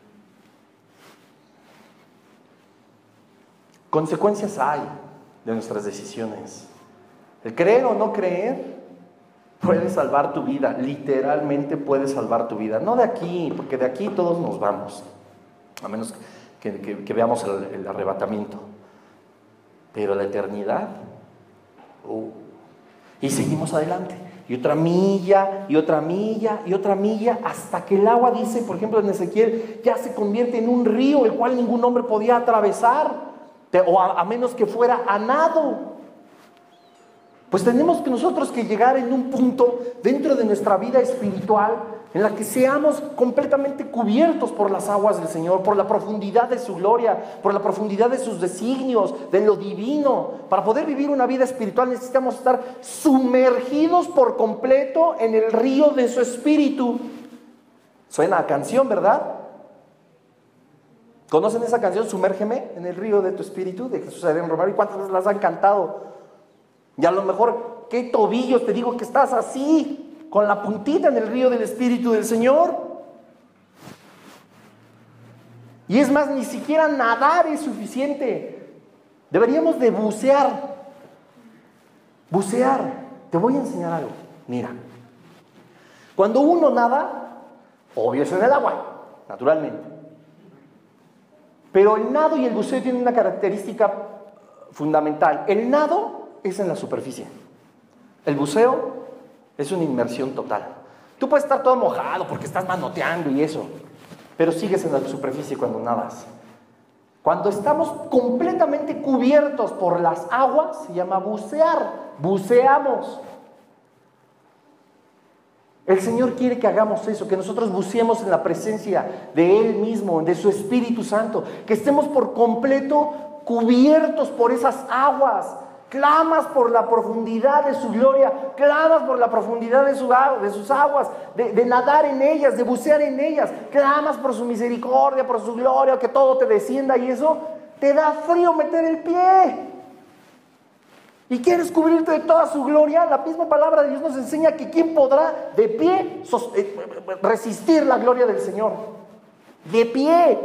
Consecuencias hay de nuestras decisiones. El creer o no creer puede salvar tu vida, literalmente puede salvar tu vida. No de aquí, porque de aquí todos nos vamos, a menos que, que, que veamos el, el arrebatamiento. Pero la eternidad, uh, y seguimos adelante. Y otra milla, y otra milla, y otra milla, hasta que el agua, dice, por ejemplo en Ezequiel, ya se convierte en un río, el cual ningún hombre podía atravesar, o a, a menos que fuera a nado. Pues tenemos que nosotros que llegar en un punto dentro de nuestra vida espiritual en la que seamos completamente cubiertos por las aguas del Señor, por la profundidad de su gloria, por la profundidad de sus designios, de lo divino. Para poder vivir una vida espiritual necesitamos estar sumergidos por completo en el río de su espíritu. Suena a canción, ¿verdad? ¿Conocen esa canción? Sumérgeme en el río de tu espíritu, de Jesús Adrián Romero. ¿Y cuántas veces las han cantado? Y a lo mejor, ¿qué tobillos te digo que estás así, con la puntita en el río del Espíritu del Señor? Y es más, ni siquiera nadar es suficiente. Deberíamos de bucear. Bucear. Te voy a enseñar algo. Mira. Cuando uno nada, obvio es en el agua, naturalmente. Pero el nado y el buceo tienen una característica fundamental. El nado es en la superficie. El buceo es una inmersión total. Tú puedes estar todo mojado porque estás manoteando y eso, pero sigues en la superficie cuando nadas. Cuando estamos completamente cubiertos por las aguas, se llama bucear. Buceamos. El Señor quiere que hagamos eso, que nosotros buceemos en la presencia de Él mismo, de su Espíritu Santo, que estemos por completo cubiertos por esas aguas. Clamas por la profundidad de su gloria, clamas por la profundidad de, su, de sus aguas, de, de nadar en ellas, de bucear en ellas, clamas por su misericordia, por su gloria, que todo te descienda, y eso te da frío meter el pie. Y quieres cubrirte de toda su gloria. La misma palabra de Dios nos enseña que quién podrá de pie resistir la gloria del Señor. De pie.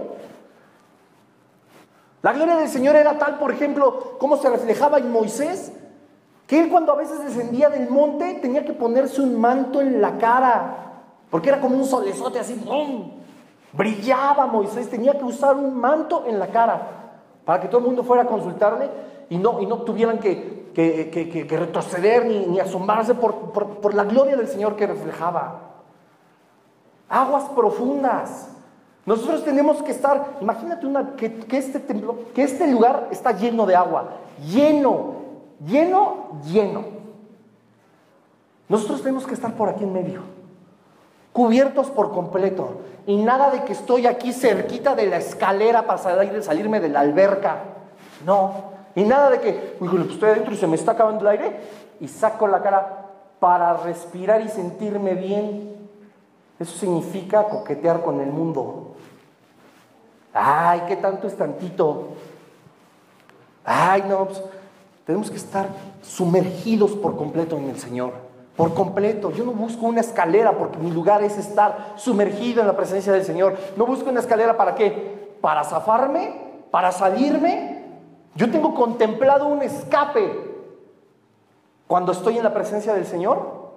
La gloria del Señor era tal, por ejemplo, como se reflejaba en Moisés, que él cuando a veces descendía del monte tenía que ponerse un manto en la cara, porque era como un solezote así, ¡bum! Brillaba Moisés, tenía que usar un manto en la cara para que todo el mundo fuera a consultarle y no, y no tuvieran que, que, que, que, que retroceder ni, ni asomarse por, por, por la gloria del Señor que reflejaba. Aguas profundas. Nosotros tenemos que estar, imagínate una, que, que, este templo, que este lugar está lleno de agua, lleno, lleno, lleno. Nosotros tenemos que estar por aquí en medio, cubiertos por completo, y nada de que estoy aquí cerquita de la escalera para salir, salirme de la alberca, no, y nada de que, uy, pues estoy adentro y se me está acabando el aire, y saco la cara para respirar y sentirme bien. Eso significa coquetear con el mundo. Ay, ¿qué tanto es tantito? Ay, no, pues, tenemos que estar sumergidos por completo en el Señor. Por completo. Yo no busco una escalera porque mi lugar es estar sumergido en la presencia del Señor. No busco una escalera ¿para qué? Para zafarme, para salirme. Yo tengo contemplado un escape cuando estoy en la presencia del Señor.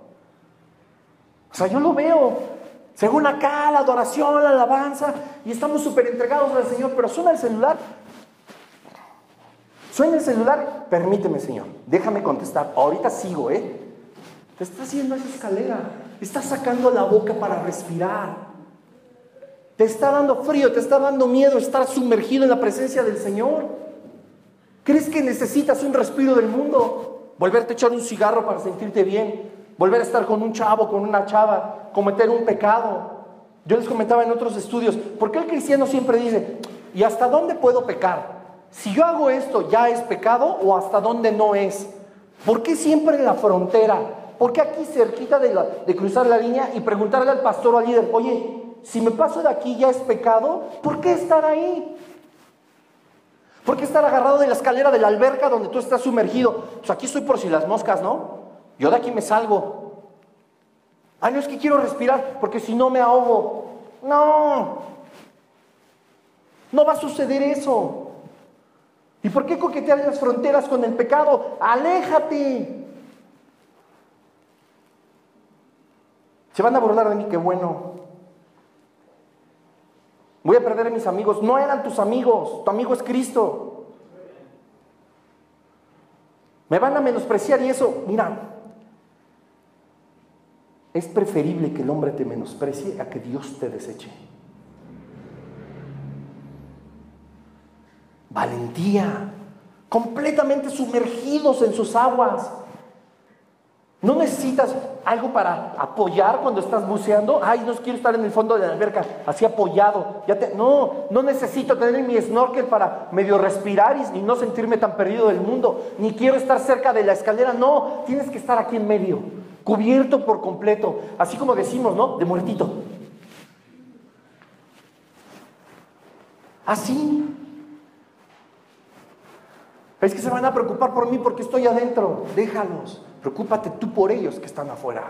O sea, yo lo veo. Según acá, la adoración, la alabanza, y estamos súper entregados al Señor, pero suena el celular. Suena el celular, permíteme, Señor, déjame contestar. Ahorita sigo, ¿eh? Te está haciendo esa escalera, estás sacando la boca para respirar. Te está dando frío, te está dando miedo estar sumergido en la presencia del Señor. ¿Crees que necesitas un respiro del mundo? Volverte a echar un cigarro para sentirte bien. Volver a estar con un chavo, con una chava, cometer un pecado. Yo les comentaba en otros estudios, ¿por qué el cristiano siempre dice, ¿y hasta dónde puedo pecar? Si yo hago esto, ¿ya es pecado o hasta dónde no es? ¿Por qué siempre en la frontera? ¿Por qué aquí cerquita de, la, de cruzar la línea y preguntarle al pastor o al líder, oye, si me paso de aquí ya es pecado? ¿Por qué estar ahí? ¿Por qué estar agarrado de la escalera de la alberca donde tú estás sumergido? Pues aquí estoy por si las moscas, ¿no? Yo de aquí me salgo. Ay, no, es que quiero respirar porque si no me ahogo. No. No va a suceder eso. ¿Y por qué coquetear en las fronteras con el pecado? ¡Aléjate! Se van a burlar de mí, qué bueno. Voy a perder a mis amigos. No eran tus amigos. Tu amigo es Cristo. Me van a menospreciar y eso, mira, es preferible que el hombre te menosprecie a que Dios te deseche. Valentía, completamente sumergidos en sus aguas. No necesitas algo para apoyar cuando estás buceando. Ay, no quiero estar en el fondo de la alberca, así apoyado. Ya te... No, no necesito tener mi snorkel para medio respirar y, y no sentirme tan perdido del mundo. Ni quiero estar cerca de la escalera. No, tienes que estar aquí en medio, cubierto por completo. Así como decimos, ¿no? De muertito. Así. Es que se van a preocupar por mí porque estoy adentro. Déjalos. Preocúpate tú por ellos que están afuera.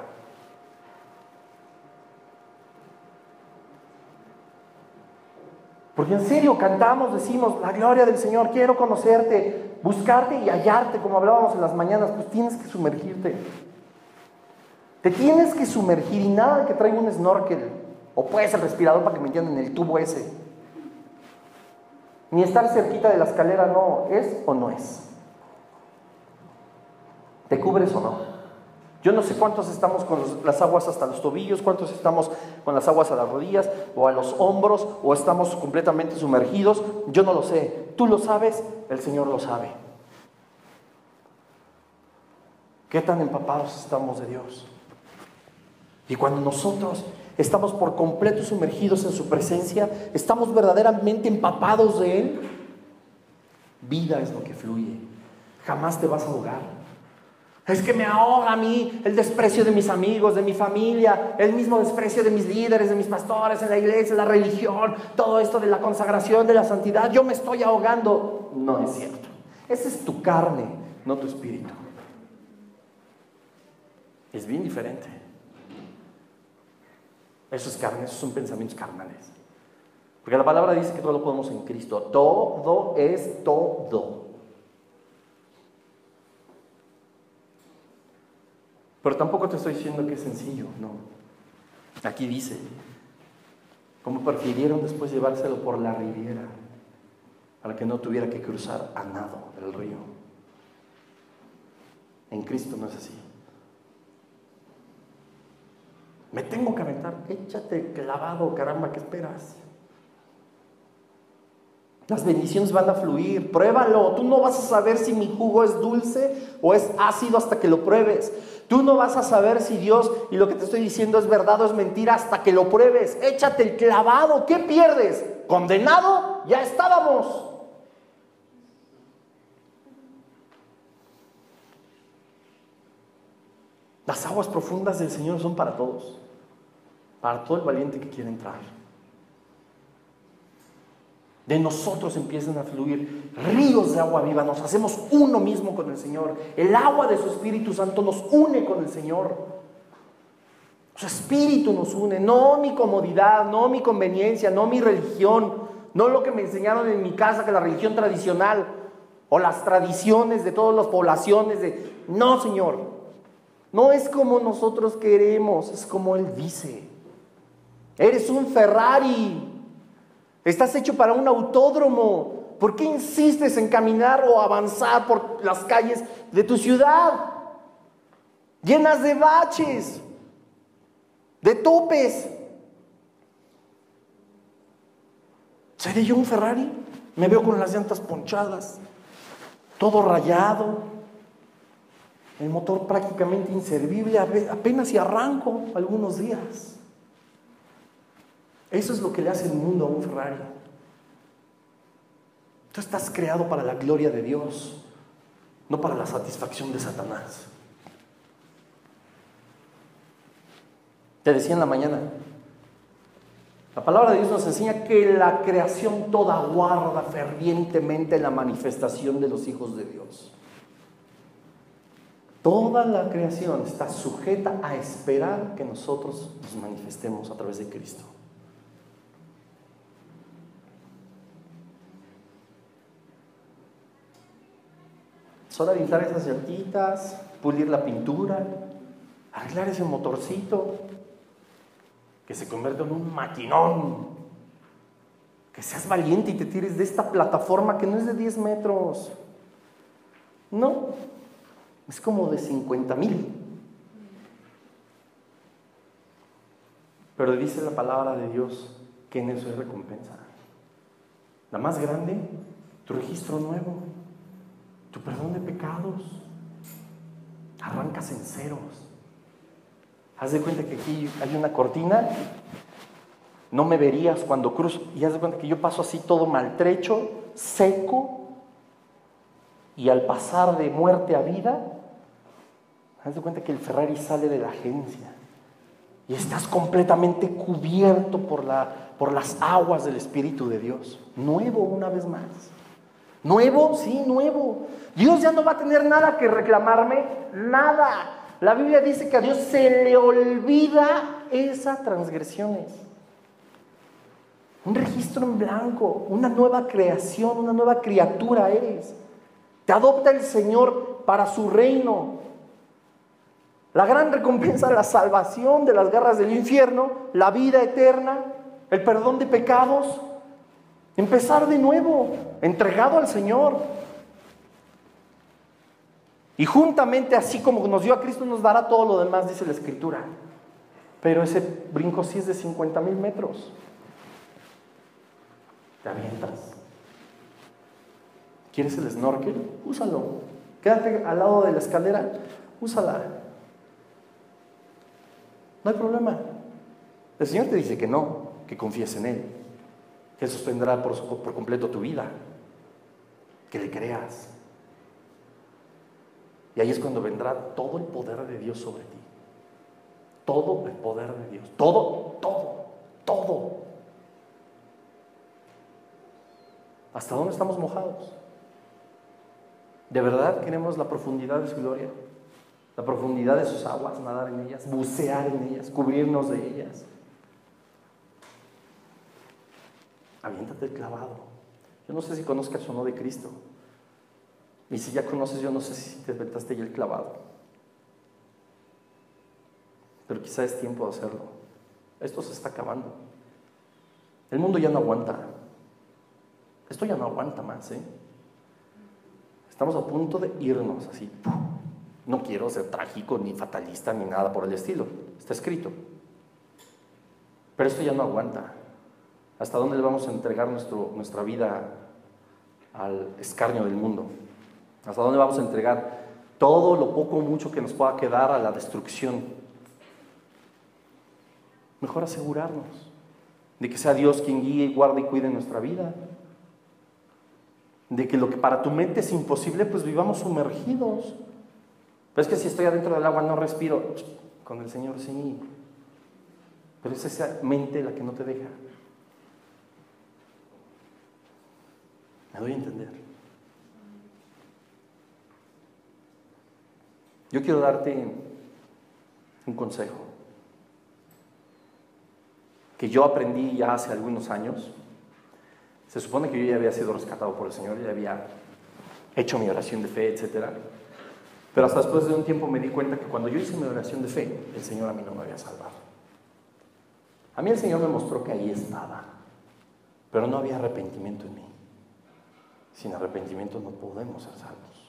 Porque en serio cantamos, decimos, la gloria del Señor, quiero conocerte, buscarte y hallarte, como hablábamos en las mañanas, pues tienes que sumergirte. Te tienes que sumergir y nada de que traiga un snorkel o pues el respirador para que me entiendan el tubo ese. Ni estar cerquita de la escalera, no, ¿es o no es? ¿Te cubres o no? Yo no sé cuántos estamos con los, las aguas hasta los tobillos, cuántos estamos con las aguas a las rodillas o a los hombros, o estamos completamente sumergidos. Yo no lo sé. Tú lo sabes, el Señor lo sabe. ¿Qué tan empapados estamos de Dios? Y cuando nosotros estamos por completo sumergidos en su presencia, estamos verdaderamente empapados de Él, vida es lo que fluye. Jamás te vas a ahogar. Es que me ahoga a mí el desprecio de mis amigos, de mi familia, el mismo desprecio de mis líderes, de mis pastores en la iglesia, la religión, todo esto de la consagración, de la santidad. Yo me estoy ahogando. No es cierto. Esa es tu carne, no tu espíritu. Es bien diferente. Eso es carne, esos son pensamientos carnales. Porque la palabra dice que todo lo podemos en Cristo. Todo es todo. Pero tampoco te estoy diciendo que es sencillo, no. Aquí dice, como prefirieron después llevárselo por la riviera, para que no tuviera que cruzar a nado el río. En Cristo no es así. Me tengo que aventar, échate clavado, caramba, ¿qué esperas? Las bendiciones van a fluir, pruébalo. Tú no vas a saber si mi jugo es dulce o es ácido hasta que lo pruebes. Tú no vas a saber si Dios y lo que te estoy diciendo es verdad o es mentira hasta que lo pruebes. Échate el clavado, ¿qué pierdes? ¿Condenado? Ya estábamos. Las aguas profundas del Señor son para todos, para todo el valiente que quiera entrar. De nosotros empiezan a fluir ríos de agua viva, nos hacemos uno mismo con el Señor. El agua de su Espíritu Santo nos une con el Señor. Su Espíritu nos une, no mi comodidad, no mi conveniencia, no mi religión, no lo que me enseñaron en mi casa, que la religión tradicional o las tradiciones de todas las poblaciones. De... No, Señor, no es como nosotros queremos, es como Él dice. Eres un Ferrari. Estás hecho para un autódromo. ¿Por qué insistes en caminar o avanzar por las calles de tu ciudad? Llenas de baches, de topes. ¿Seré yo un Ferrari? Me veo con las llantas ponchadas, todo rayado, el motor prácticamente inservible, apenas si arranco algunos días. Eso es lo que le hace el mundo a un Ferrari. Tú estás creado para la gloria de Dios, no para la satisfacción de Satanás. Te decía en la mañana, la palabra de Dios nos enseña que la creación toda aguarda fervientemente la manifestación de los hijos de Dios. Toda la creación está sujeta a esperar que nosotros nos manifestemos a través de Cristo. Es hora de pintar esas llantitas, pulir la pintura, arreglar ese motorcito, que se convierta en un maquinón. Que seas valiente y te tires de esta plataforma que no es de diez metros. No, es como de cincuenta mil. Pero dice la palabra de Dios que en eso hay recompensa. La más grande, tu registro nuevo, tu perdón de pecados. Arrancas en ceros. Haz de cuenta que aquí hay una cortina. No me verías cuando cruzo. Y haz de cuenta que yo paso así todo maltrecho, seco. Y al pasar de muerte a vida, haz de cuenta que el Ferrari sale de la agencia. Y estás completamente cubierto por, la, por las aguas del Espíritu de Dios. Nuevo una vez más. Nuevo, sí, nuevo. Dios ya no va a tener nada que reclamarme, nada. La Biblia dice que a Dios se le olvida esas transgresiones. Un registro en blanco, una nueva creación, una nueva criatura eres. Te adopta el Señor para su reino. La gran recompensa, la salvación de las garras del infierno, la vida eterna, el perdón de pecados, empezar de nuevo, entregado al Señor. Y juntamente, así como nos dio a Cristo, nos dará todo lo demás, dice la Escritura. Pero ese brinco sí es de cincuenta mil metros. ¿Te avientas? ¿Quieres el snorkel? Úsalo. Quédate al lado de la escalera, úsala. No hay problema. El Señor te dice que no, que confíes en Él, que Él sostendrá por, por completo tu vida, que le creas. Y ahí es cuando vendrá todo el poder de Dios sobre ti. Todo el poder de Dios. Todo, todo, todo. ¿Hasta dónde estamos mojados? ¿De verdad queremos la profundidad de su gloria? La profundidad de sus aguas, nadar en ellas, bucear en ellas, cubrirnos de ellas. Aviéntate el clavado. Yo no sé si conozcas o no de Cristo. Y si ya conoces, yo no sé si te aventaste ya el clavado. Pero quizá es tiempo de hacerlo. Esto se está acabando. El mundo ya no aguanta. Esto ya no aguanta más, ¿eh? Estamos a punto de irnos así. No quiero ser trágico, ni fatalista, ni nada por el estilo. Está escrito. Pero esto ya no aguanta. ¿Hasta dónde le vamos a entregar nuestro, nuestra vida al escarnio del mundo? ¿Hasta dónde vamos a entregar todo lo poco o mucho que nos pueda quedar a la destrucción? Mejor asegurarnos de que sea Dios quien guíe, guarde y cuide nuestra vida. De que lo que para tu mente es imposible, pues vivamos sumergidos. Pero es que si estoy adentro del agua no respiro. Con el Señor sí. Pero es esa mente la que no te deja. Me doy a entender. Yo quiero darte un consejo que yo aprendí ya hace algunos años. Se supone que yo ya había sido rescatado por el Señor, ya había hecho mi oración de fe, etcétera. Pero hasta después de un tiempo me di cuenta que cuando yo hice mi oración de fe, el Señor a mí no me había salvado. A mí el Señor me mostró que ahí estaba, pero no había arrepentimiento en mí. Sin arrepentimiento no podemos ser salvos.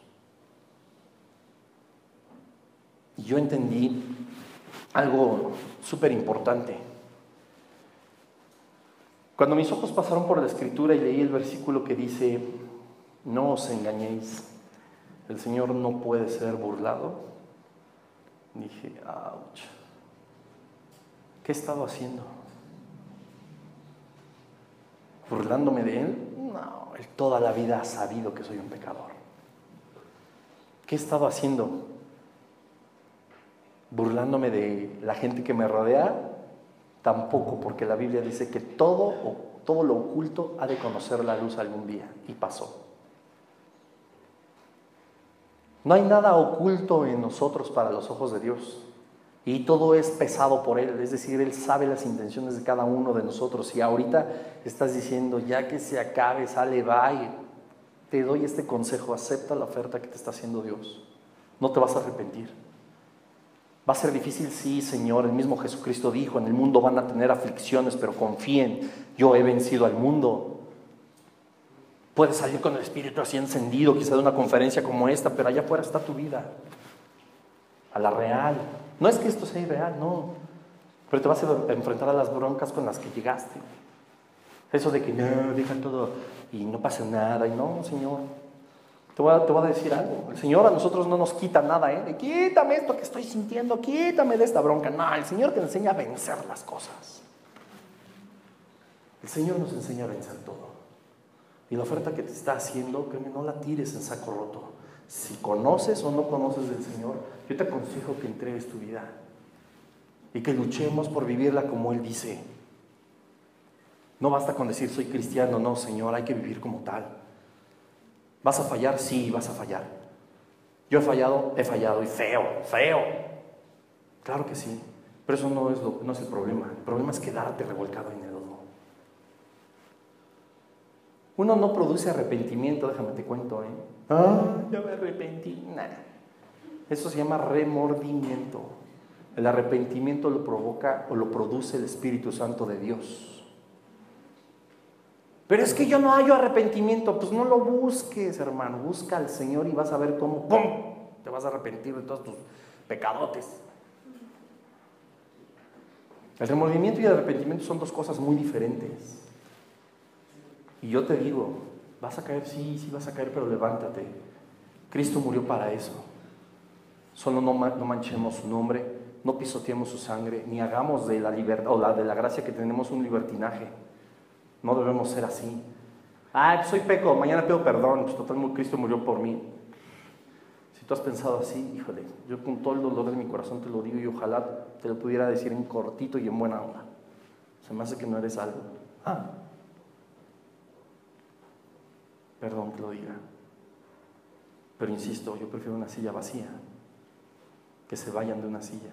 Y yo entendí algo súper importante. Cuando mis ojos pasaron por la Escritura y leí el versículo que dice: no os engañéis, el Señor no puede ser burlado, dije, ouch, ¿qué he estado haciendo? ¿Burlándome de Él? No, Él toda la vida ha sabido que soy un pecador. ¿Qué he estado haciendo? ¿Burlándome de la gente que me rodea? Tampoco, porque la Biblia dice que todo, todo lo oculto ha de conocer la luz algún día, y pasó. No hay nada oculto en nosotros para los ojos de Dios, y todo es pesado por Él, es decir, Él sabe las intenciones de cada uno de nosotros. Y ahorita estás diciendo, ya que se acabe, sale, bye, te doy este consejo: acepta la oferta que te está haciendo Dios, no te vas a arrepentir. ¿Va a ser difícil? Sí, Señor. El mismo Jesucristo dijo: en el mundo van a tener aflicciones, pero confíen, yo he vencido al mundo. Puedes salir con el espíritu así encendido, quizá de una conferencia como esta, pero allá afuera está tu vida, a la real. No es que esto sea irreal, no, pero te vas a enfrentar a las broncas con las que llegaste. Eso de que no, dejan todo y no pasa nada, y no, Señor. Te voy, a, te voy a decir algo. El Señor a nosotros no nos quita nada, ¿eh? De quítame esto que estoy sintiendo, quítame de esta bronca. No, el Señor te enseña a vencer las cosas. El Señor nos enseña a vencer todo. Y la oferta que te está haciendo, que no la tires en saco roto. Si conoces o no conoces del Señor, yo te aconsejo que entregues tu vida y que luchemos por vivirla como Él dice. No basta con decir soy cristiano, no, Señor, hay que vivir como tal. ¿Vas a fallar? Sí, vas a fallar. Yo he fallado, he fallado y feo, feo. Claro que sí, pero eso no es, lo, no es el problema. El problema es quedarte revolcado en el lodo. Uno no produce arrepentimiento, déjame te cuento, ¿eh? Ah, ya me arrepentí, nada. Eso se llama remordimiento. El arrepentimiento lo provoca o lo produce el Espíritu Santo de Dios. Pero es que yo no hallo arrepentimiento. Pues no lo busques, hermano. Busca al Señor y vas a ver cómo ¡pum! Te vas a arrepentir de todos tus pecadotes. El remordimiento y el arrepentimiento son dos cosas muy diferentes. Y yo te digo, vas a caer, sí, sí vas a caer, pero levántate. Cristo murió para eso. Solo no, no manchemos su nombre, no pisoteemos su sangre, ni hagamos de la libertad o la, de la gracia que tenemos un libertinaje. No debemos ser así. Ah, pues soy peco, mañana pido perdón, pues total, Cristo murió por mí. Si tú has pensado así, híjole, yo con todo el dolor de mi corazón te lo digo y ojalá te lo pudiera decir en cortito y en buena onda. Se me hace que no eres algo. Ah. Perdón que lo diga. Pero insisto, yo prefiero una silla vacía. Que se vayan de una silla.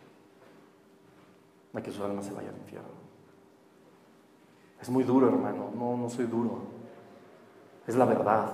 A que su alma se vaya al infierno. Es muy duro, hermano. No, no soy duro. Es la verdad.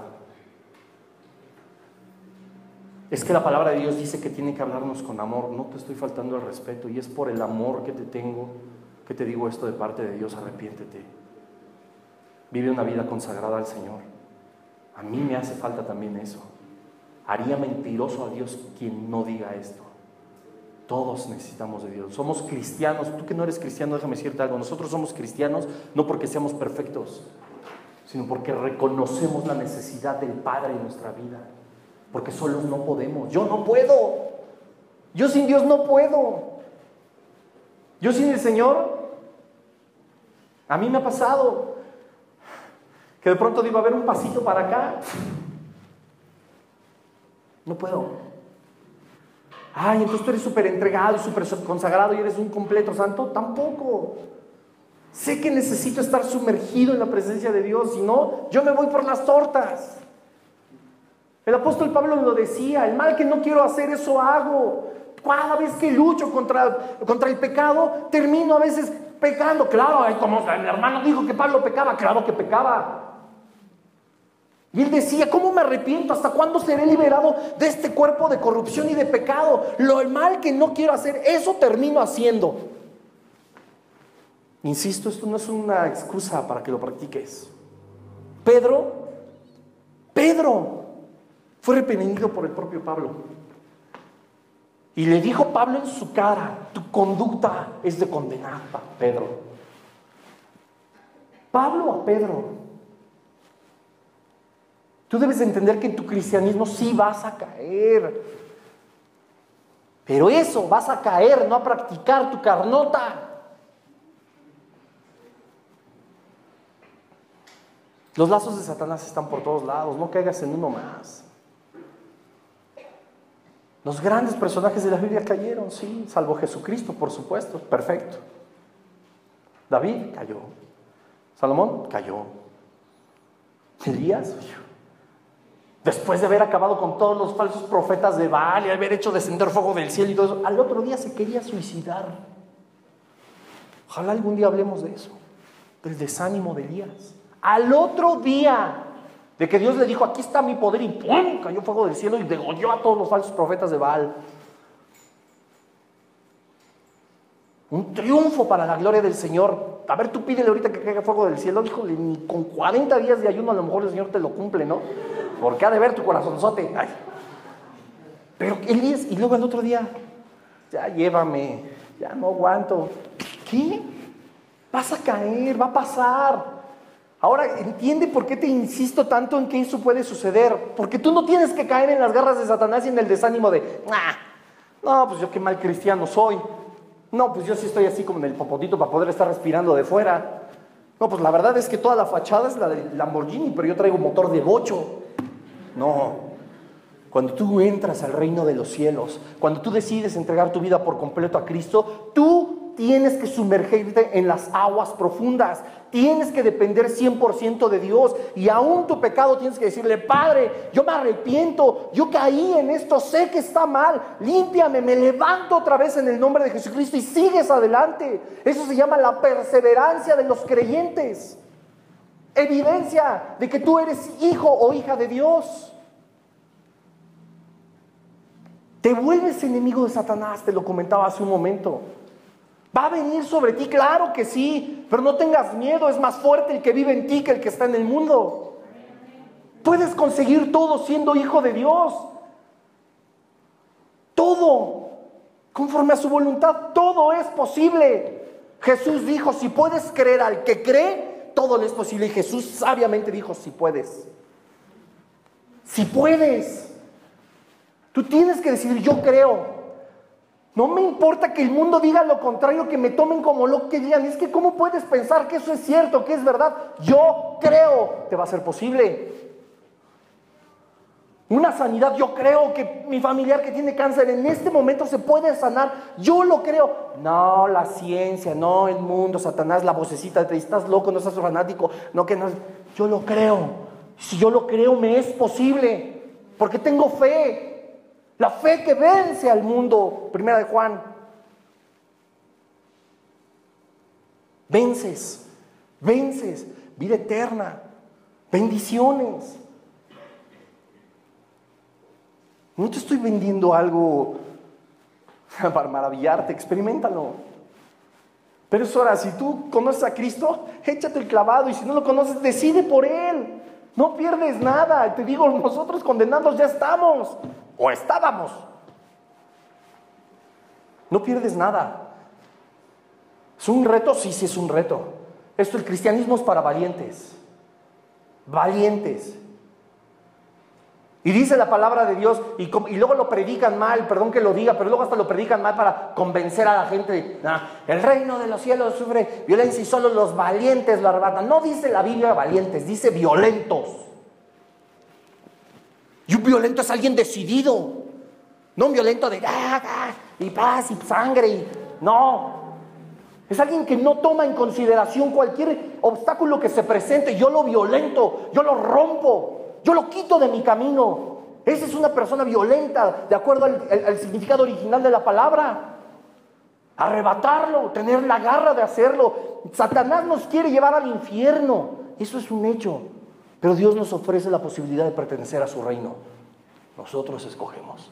Es que la palabra de Dios dice que tiene que hablarnos con amor. No te estoy faltando el respeto. Y es por el amor que te tengo que te digo esto de parte de Dios. Arrepiéntete. Vive una vida consagrada al Señor. A mí me hace falta también eso. Haría mentiroso a Dios quien no diga esto. Todos necesitamos de Dios. Somos cristianos. Tú que no eres cristiano, déjame decirte algo. Nosotros somos cristianos no porque seamos perfectos, sino porque reconocemos la necesidad del Padre en nuestra vida. Porque solos no podemos. Yo no puedo. Yo sin Dios no puedo. Yo sin el Señor, a mí me ha pasado que de pronto digo, a ver, un pasito para acá. No puedo. Ay, entonces tú eres súper entregado y súper consagrado y eres un completo santo. Tampoco. Sé que necesito estar sumergido en la presencia de Dios. Si no, yo me voy por las tortas. El apóstol Pablo lo decía. El mal que no quiero hacer, eso hago. Cada vez que lucho contra, contra el pecado, termino a veces pecando. Claro, ay, como mi hermano dijo que Pablo pecaba. Claro que pecaba. Y él decía, ¿cómo me arrepiento? ¿Hasta cuándo seré liberado de este cuerpo de corrupción y de pecado? Lo mal que no quiero hacer, eso termino haciendo. Insisto, esto no es una excusa para que lo practiques. Pedro, Pedro fue reprendido por el propio Pablo. Y le dijo Pablo en su cara, tu conducta es de condenar, Pedro. Pablo a Pedro. Tú debes entender que en tu cristianismo sí vas a caer. Pero eso, vas a caer, no a practicar tu carnota. Los lazos de Satanás están por todos lados, no caigas en uno más. Los grandes personajes de la Biblia cayeron, sí, salvo Jesucristo, por supuesto, perfecto. David cayó. Salomón cayó. Elías, después de haber acabado con todos los falsos profetas de Baal y haber hecho descender fuego del cielo y todo eso, al otro día se quería suicidar. Ojalá algún día hablemos de eso, del desánimo de Elías. Al otro día de que Dios le dijo, aquí está mi poder, y ¡pum!, cayó fuego del cielo y degolló a todos los falsos profetas de Baal. Un triunfo para la gloria del Señor. A ver, tú pídele ahorita que caiga fuego del cielo. Híjole, ni con cuarenta días de ayuno a lo mejor el Señor te lo cumple, ¿no? Porque ha de ver tu corazonzote. Ay. Pero Elías, y luego el otro día, ya llévame, ya no aguanto. ¿Qué? Vas a caer, va a pasar. Ahora, entiende por qué te insisto tanto en que eso puede suceder. Porque tú no tienes que caer en las garras de Satanás y en el desánimo de, ah, no, pues yo qué mal cristiano soy. No, pues yo sí estoy así como en el popotito para poder estar respirando de fuera. No, pues la verdad es que toda la fachada es la del Lamborghini, pero yo traigo motor de bocho. No. Cuando tú entras al reino de los cielos, cuando tú decides entregar tu vida por completo a Cristo, tú tienes que sumergirte en las aguas profundas. Tienes que depender cien por ciento de Dios. Y aún tu pecado tienes que decirle, Padre, yo me arrepiento, yo caí en esto, sé que está mal, límpiame, me levanto otra vez en el nombre de Jesucristo y sigues adelante. Eso se llama la perseverancia de los creyentes. Evidencia de que tú eres hijo o hija de Dios. Te vuelves enemigo de Satanás, te lo comentaba hace un momento. ¿Va a venir sobre ti? Claro que sí, pero no tengas miedo, es más fuerte el que vive en ti que el que está en el mundo. Puedes conseguir todo siendo hijo de Dios. Todo, conforme a su voluntad, todo es posible. Jesús dijo, si puedes creer al que cree, todo le es posible. Y Jesús sabiamente dijo, si puedes. Si puedes. Tú tienes que decidir, yo creo. No me importa que el mundo diga lo contrario, que me tomen como lo que digan. Es que ¿cómo puedes pensar que eso es cierto, que es verdad? Yo creo, te va a ser posible. Una sanidad, yo creo que mi familiar que tiene cáncer en este momento se puede sanar. Yo lo creo. No, la ciencia, no el mundo, Satanás, la vocecita te dice, estás loco, no estás fanático. No, que no. Yo lo creo. Si yo lo creo, me es posible. Porque tengo fe. La fe que vence al mundo. Primera de Juan. Vences. Vences. Vida eterna. Bendiciones. No te estoy vendiendo algo para maravillarte. Experiméntalo. Pero es hora, si tú conoces a Cristo, échate el clavado. Y si no lo conoces, decide por Él. No pierdes nada. Te digo, nosotros condenados ya estamos. O estábamos. No pierdes nada. ¿Es un reto? Sí, sí es un reto. Esto, el cristianismo es para valientes. Valientes. Y dice la palabra de Dios, y, y luego lo predican mal, perdón que lo diga, pero luego hasta lo predican mal para convencer a la gente. Nah, el reino de los cielos sufre violencia y solo los valientes lo arrebatan. No dice la Biblia valientes, dice violentos. Y un violento es alguien decidido. No un violento de ah, ah, y paz y sangre. Y, no. Es alguien que no toma en consideración cualquier obstáculo que se presente. Yo lo violento, yo lo rompo, yo lo quito de mi camino. Esa es una persona violenta, de acuerdo al, al, al significado original de la palabra. Arrebatarlo, tener la garra de hacerlo. Satanás nos quiere llevar al infierno. Eso es un hecho. Pero Dios nos ofrece la posibilidad de pertenecer a su reino. Nosotros escogemos.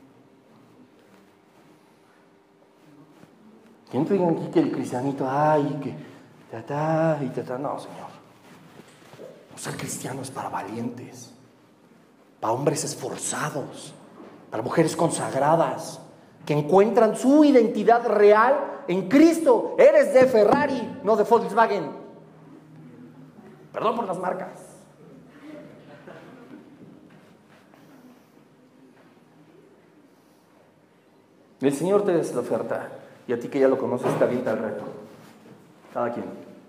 ¿Quién te digan aquí que el cristianito, ay, que ta, ta, y ta, ta? No, Señor. O sea, el cristiano es para valientes, para hombres esforzados, para mujeres consagradas, que encuentran su identidad real en Cristo. Eres de Ferrari, no de Volkswagen. Perdón por las marcas. El Señor te da la oferta y a ti que ya lo conoces te avienta el reto. Cada quien.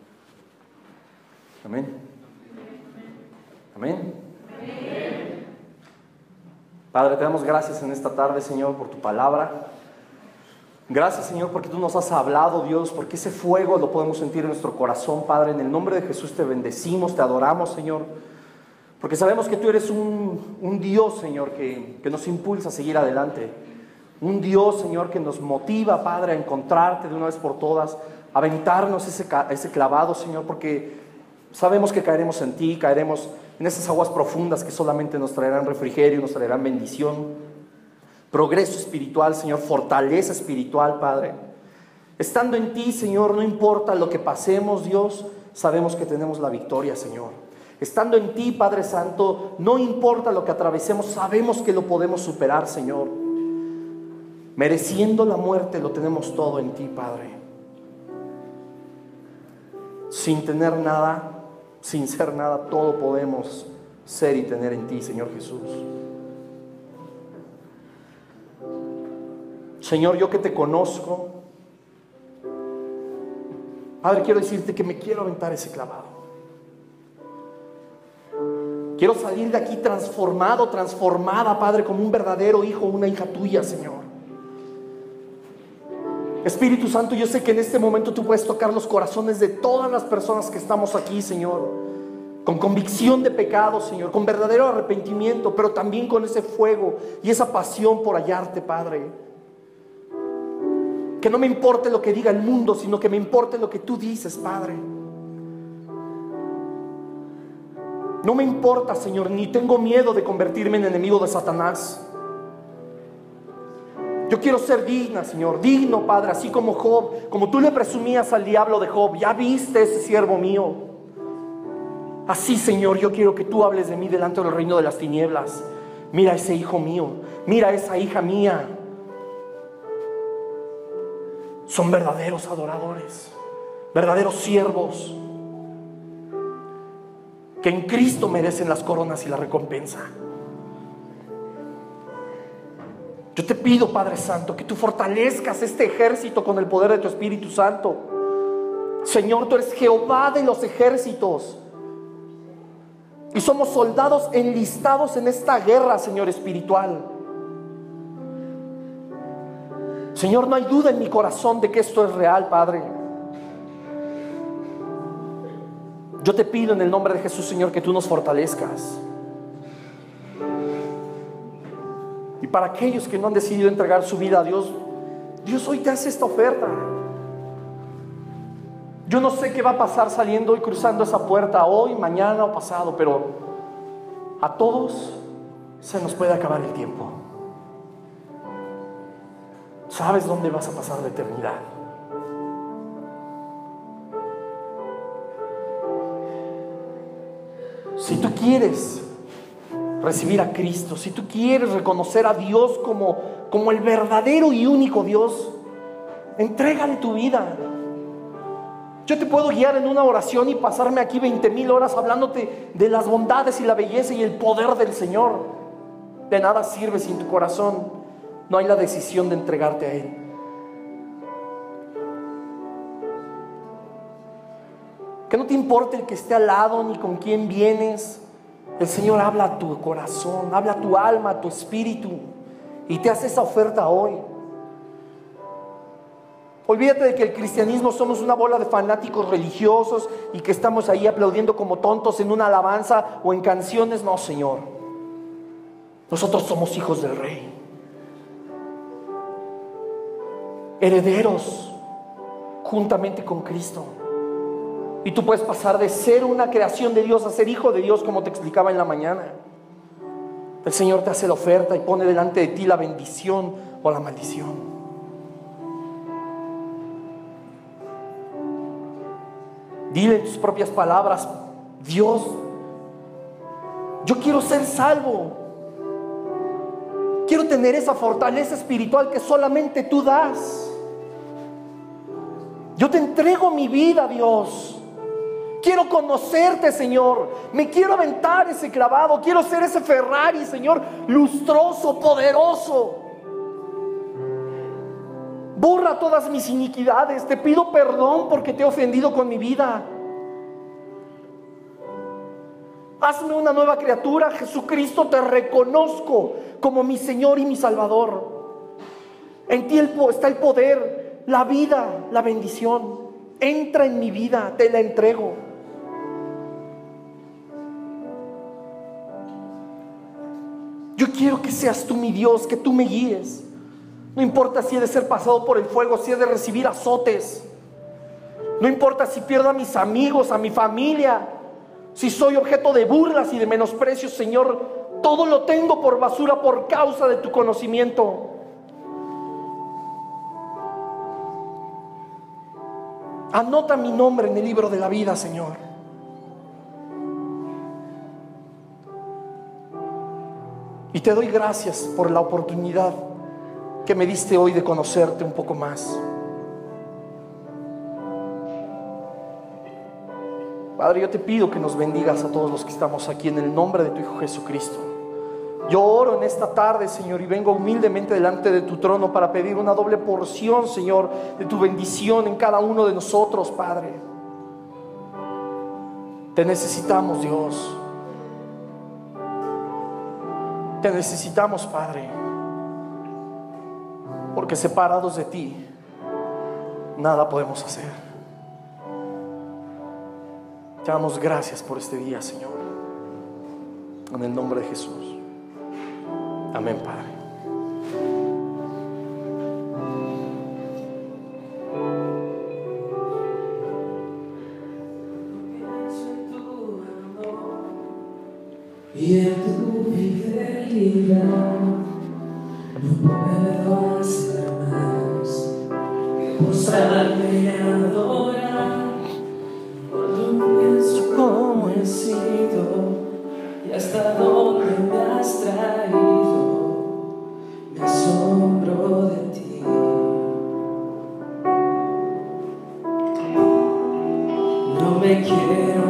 Amén. Amén. Amén. Padre, te damos gracias en esta tarde, Señor, por tu palabra. Gracias, Señor, porque tú nos has hablado, Dios, porque ese fuego lo podemos sentir en nuestro corazón, Padre. En el nombre de Jesús te bendecimos, te adoramos, Señor, porque sabemos que tú eres un, un Dios, Señor, que, que nos impulsa a seguir adelante. Un Dios, Señor, que nos motiva, Padre, a encontrarte de una vez por todas, a aventarnos ese, ese clavado, Señor, porque sabemos que caeremos en ti, caeremos en esas aguas profundas que solamente nos traerán refrigerio, nos traerán bendición, progreso espiritual, Señor, fortaleza espiritual, Padre. Estando en ti, Señor, no importa lo que pasemos, Dios, sabemos que tenemos la victoria, Señor. Estando en ti, Padre Santo, no importa lo que atravesemos, sabemos que lo podemos superar, Señor. Mereciendo la muerte, lo tenemos todo en ti, Padre. Sin tener nada, sin ser nada, todo podemos ser y tener en ti, Señor Jesús. Señor, yo que te conozco, Padre, quiero decirte que me quiero aventar ese clavado. Quiero salir de aquí transformado, transformada, Padre, como un verdadero hijo, una hija tuya, Señor. Espíritu Santo, yo sé que en este momento tú puedes tocar los corazones de todas las personas que estamos aquí, Señor, con convicción de pecado, Señor, con verdadero arrepentimiento, pero también con ese fuego y esa pasión por hallarte, Padre. Que no me importe lo que diga el mundo, sino que me importe lo que tú dices, Padre. No me importa, Señor, ni tengo miedo de convertirme en enemigo de Satanás. Yo quiero ser digna, Señor, digno, Padre, así como Job, como tú le presumías al diablo de Job. Ya viste ese siervo mío. Así, Señor, yo quiero que tú hables de mí delante del reino de las tinieblas. Mira a ese hijo mío, mira a esa hija mía. Son verdaderos adoradores, verdaderos siervos, que en Cristo merecen las coronas y la recompensa. Yo te pido, Padre Santo, que tú fortalezcas este ejército con el poder de tu Espíritu Santo. Señor, tú eres Jehová de los ejércitos. Y somos soldados enlistados en esta guerra, Señor, espiritual. Señor, no hay duda en mi corazón de que esto es real, Padre. Yo te pido en el nombre de Jesús, Señor, que tú nos fortalezcas. Y para aquellos que no han decidido entregar su vida a Dios, Dios hoy te hace esta oferta. Yo no sé qué va a pasar saliendo y cruzando esa puerta hoy, mañana o pasado, pero a todos se nos puede acabar el tiempo. ¿Sabes dónde vas a pasar la eternidad? Si tú quieres recibir a Cristo, si tú quieres reconocer a Dios como, como el verdadero y único Dios, entrégale tu vida. Yo te puedo guiar en una oración y pasarme aquí veinte mil horas hablándote de las bondades y la belleza y el poder del Señor. De nada sirve si en tu corazón no hay la decisión de entregarte a Él. Que no te importe el que esté al lado ni con quién vienes. El Señor habla a tu corazón, habla a tu alma, a tu espíritu, y te hace esa oferta hoy. Olvídate de que el cristianismo somos una bola de fanáticos religiosos y que estamos ahí aplaudiendo como tontos en una alabanza o en canciones. No, Señor. Nosotros somos hijos del Rey, herederos juntamente con Cristo. Y tú puedes pasar de ser una creación de Dios a ser hijo de Dios, como te explicaba en la mañana. El Señor te hace la oferta y pone delante de ti la bendición o la maldición. Dile en tus propias palabras: Dios, yo quiero ser salvo. Quiero tener esa fortaleza espiritual que solamente tú das. Yo te entrego mi vida, Dios. Quiero conocerte, Señor. Me quiero aventar ese clavado. Quiero ser ese Ferrari, Señor, lustroso, poderoso. Borra todas mis iniquidades. Te pido perdón porque te he ofendido con mi vida. Hazme una nueva criatura, Jesucristo. Te reconozco como mi Señor y mi Salvador. En ti está el poder, la vida, la bendición. Entra en mi vida, te la entrego. Yo quiero que seas tú mi Dios, que tú me guíes. No importa si he de ser pasado por el fuego, si he de recibir azotes. No importa si pierdo a mis amigos, a mi familia, si soy objeto de burlas y de menosprecios, Señor. Todo lo tengo por basura por causa de tu conocimiento. Anota mi nombre en el libro de la vida, Señor. Y te doy gracias por la oportunidad que me diste hoy de conocerte un poco más. Padre, yo te pido que nos bendigas a todos los que estamos aquí en el nombre de tu Hijo Jesucristo. Yo oro en esta tarde, Señor, y vengo humildemente delante de tu trono para pedir una doble porción, Señor, de tu bendición en cada uno de nosotros, Padre. Te necesitamos, Dios. Te necesitamos, Padre, porque separados de ti nada podemos hacer. Te damos gracias por este día, Señor, en el nombre de Jesús. Amén, Padre.
Y en tu fidelidad No puedo hacer más que mostrarme y adorar. Cuando pienso cómo he sido y hasta dónde me has traído, me asombro de ti. No me quiero